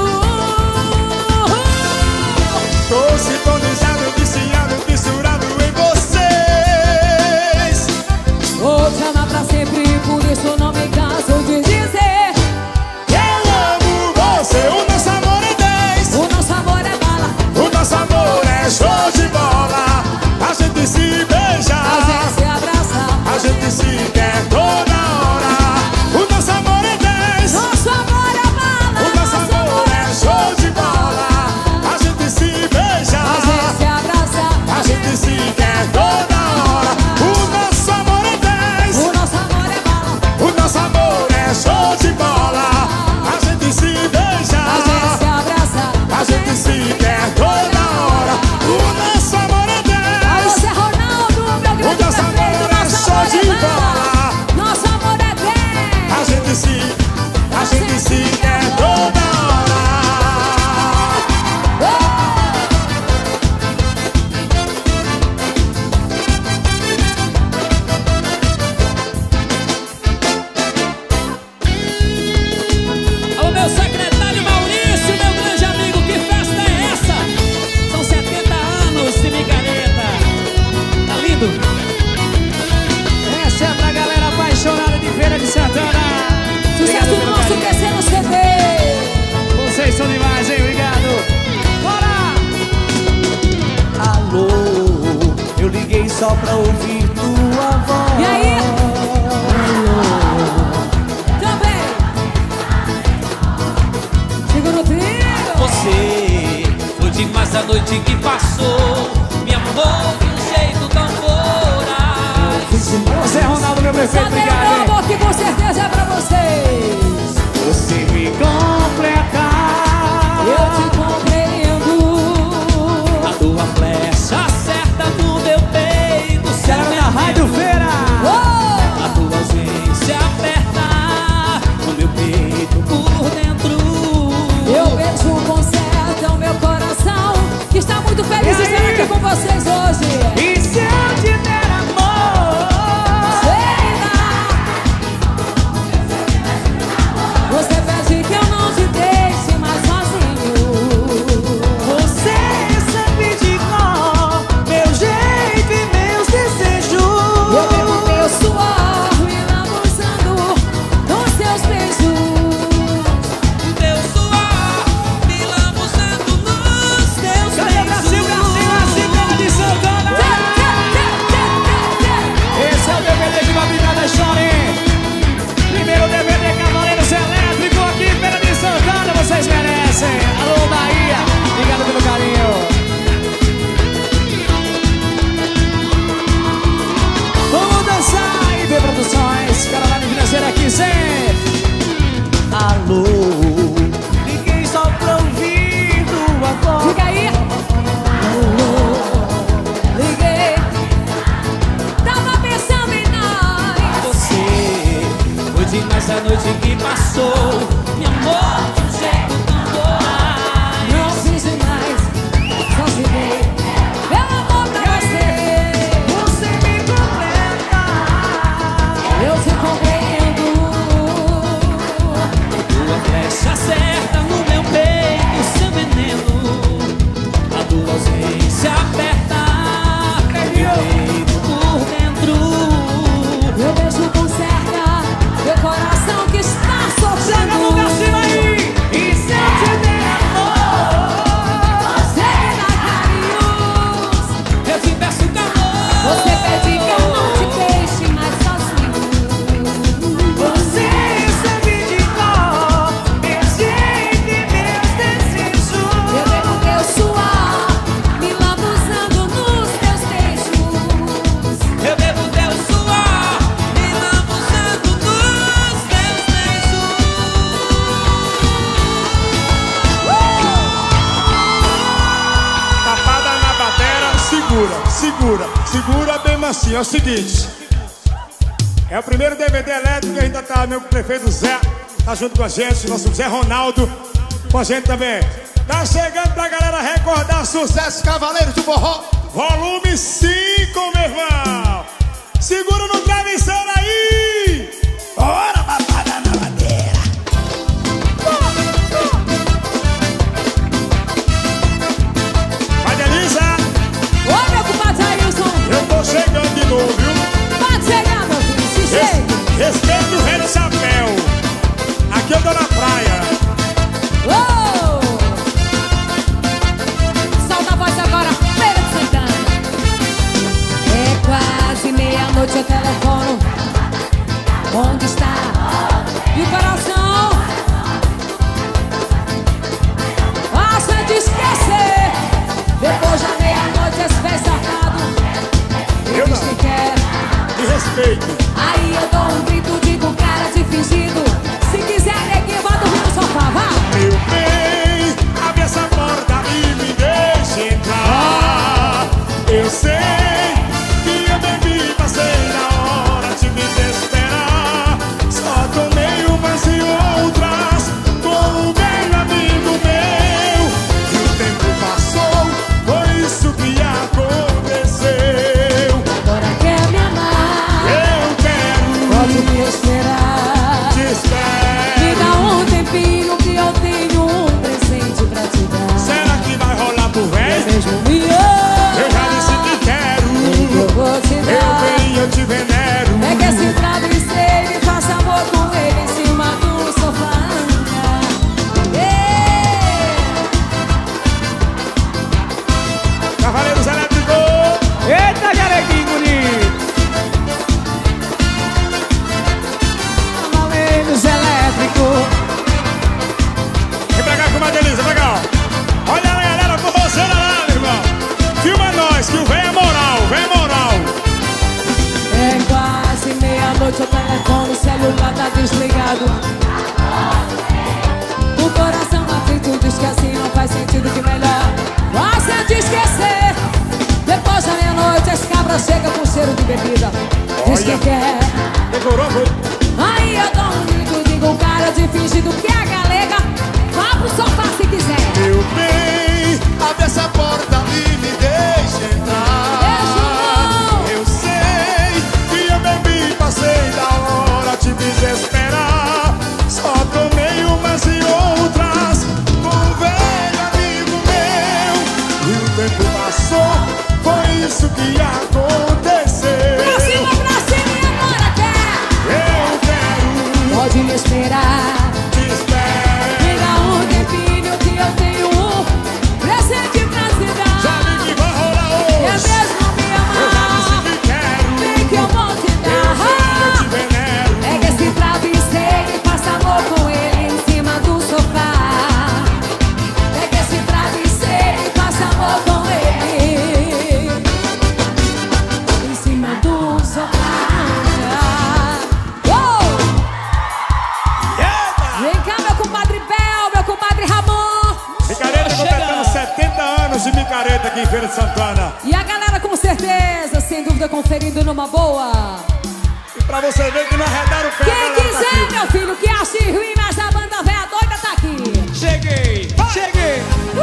Tô sintonizado, viciado, fissurado em vocês. Vou te amar pra sempre e por isso não me canso de dizer. Eu amo você. O nosso amor é 10. O nosso amor é bala, O nosso amor é show de bola. A gente se beija, a gente se abraça. a gente se quer toda hora. O nosso amor é 10. Nosso amor é bala, O nosso amor é show de bola. A gente se beija, a gente se abraça. a gente se quer toda hora. O nosso amor é 10. O nosso amor é bala, O nosso amor é show de bola. A gente se beija, a gente se abraça. a gente se quer toda hora. O nosso amor é 10. Alô, Zé Ronaldo, meu grande O nosso amor prefeito. é Nosso show amor de é bala. bola. Nosso amor é 10. A gente se quer toda hora. Alô, meu secretário Maurício, meu grande amigo, que festa é essa? São 70 anos de micareta. Tá lindo? Essa é pra galera apaixonada de Feira de Santana. Sucesso Obrigado pelo nosso carinho. PC no CD. Vocês são demais, hein? Obrigado. Bora! Alô, eu liguei só pra ouvir tua voz. E aí? Também. Segura o trilho. Você foi demais a noite que passou. Me amou de um jeito tão voraz. Zé Ronaldo, meu prefeito, Cadê o obrigado, meu hein? amor que com certeza é pra vocês. Você me completa. Eu te compreendo. A tua flecha acerta no meu peito. Se Galera da Rádio Feira. Oh! a tua ausência aperta no meu peito por dentro. Eu vejo com certeza o meu coração que está muito feliz de E aí? estar aqui com vocês hoje. E se eu te der amor? Você pede que eu não te Segura bem mansinho. É o seguinte, é o primeiro DVD elétrico que ainda tá meu prefeito Zé, tá junto com a gente, nosso Zé Ronaldo, com a gente também. Tá chegando pra galera recordar sucesso Cavaleiros do Forró, volume 5, meu irmão. Segura no travesseiro aí. Bora, babada na madeira. Vai, Denisa. Ô, meu compadre Ailson. Eu tô chegando de novo, viu? Pode chegar, meu filho, se chega. Respeito o rei do chapéu. Aqui eu tô na praia. Uou! Solta a voz agora, Feira de Santana. É quase meia-noite, eu telefono. Onde está? E o coração? Faça de esquecer. Depois da meia-noite, esse pés safado. Eu não. Quem quer. Me respeito. Aí eu dou um grito, digo cara de fingido. Se quiser, neguinho, vai dormir no sofá, vá. Meu bem, abre essa porta e me deixe entrar. Eu sei que eu bebi, passei na hora de me desesperar. Só tomei umas e outras com o bem amigo meu. E o tempo passou, foi isso que aconteceu. Agora quer me amar, Eu quero pode me esperar. te esperar. Me dá um tempinho que eu tenho um presente pra te dar. Será que vai rolar pro véi? Mesmo me ama, Eu já disse que quero. eu vou te Eu dar. bem, eu te venero. Pega esse travesseiro e faça amor com ele em cima do sofá. Cavaleiros Elétricos. Eita, Jarequim bonito. Cavaleiros elétricos. Vem pra cá com uma delícia, pra cá, ó. Olha a galera com você lá, meu irmão. Filma nós, que o véio é moral, véio é moral. É quase meia-noite, o telefone, o celular tá desligado. O coração aflito diz que assim não faz sentido, que melhor faça de esquecer. Depois da meia-noite, esse cabra chega com cheiro de bebida. Diz que Olha. quer. Decorou, foi? Aí eu dou um grito, digo cara de fingido que é a galega. Vá pro sofá se quiser. Meu bem, abre essa porta e me deixe entrar. Beijo, Eu sei que eu bebi, passei da hora de desesperar. Só tomei umas e outras com um velho amigo meu. E o tempo passou, foi isso que aconteceu. pra cima e agora quer. Eu quero Pode me esperar. te esperar. Me dá um tempinho que eu tenho um presente pra te dar. Já vi que vai rolar É hoje. mesmo me Eu já amar. disse que quero. Vem que eu vou te Eu te dar. venero. Pega esse travesseiro e faça amor com ele em cima do sofá. Pega esse travesseiro e faça amor com ele em cima do sofá. Uou! Vem cá, meu compadre Bel, meu compadre Ramon. Micareta completando 70 anos de micareta aqui em Feira de Santana. E a galera com certeza, sem dúvida, conferindo numa boa. E pra você ver que não arredaram o pé, a Quem galera tá quiser, aqui. meu filho, que ache ruim, mas a banda véia doida tá aqui. Cheguei, cheguei.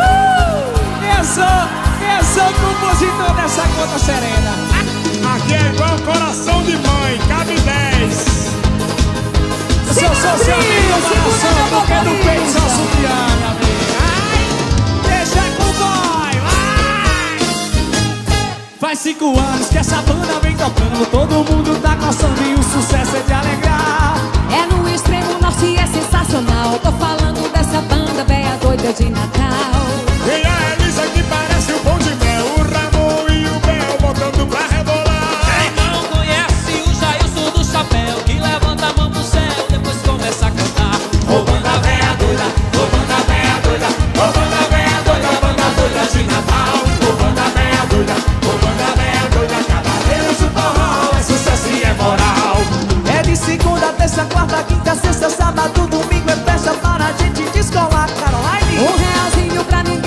Eu sou o compositor dessa conta serena. Aqui é igual coração de mãe, cabe 10. Eu sou seu amigo, coração, porque do peito só sutiã, minha amiga. Ai, deixa com o boy, vai. Faz 5 anos que essa banda vem tocando, todo mundo tá gostando e o sucesso é de alegrar. É no extremo norte, é sensacional. Tô falando dessa banda véia doida de Natal. E a Elisa que parece o bom de mel, o Ramon e o Bel botando pra rebolar. Quem não conhece o Jailson do chapéu, que levanta a mão pro céu, depois começa a cantar. Ô banda véia doida, ô banda véia doida, ô banda véia doida, banda doida de Natal. Ô banda véia doida, ô banda véia doida, Cavaleiros do Forró, é sucesso e é moral. É de segunda, terça, quarta, quinta, sexta, sábado, domingo é festa para a gente descolar, Caroline. Um realzinho pra mim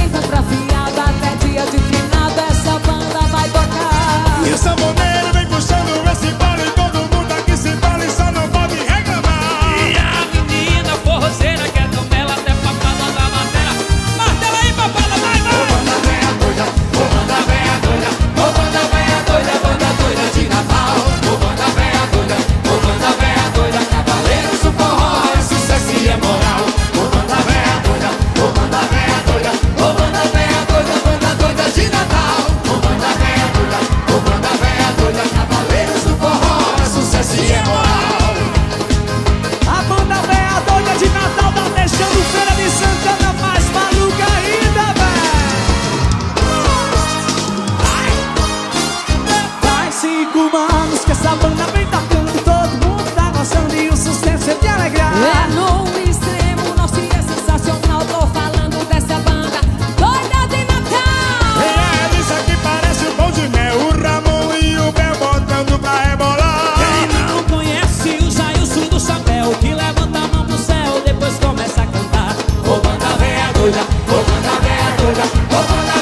boca, botando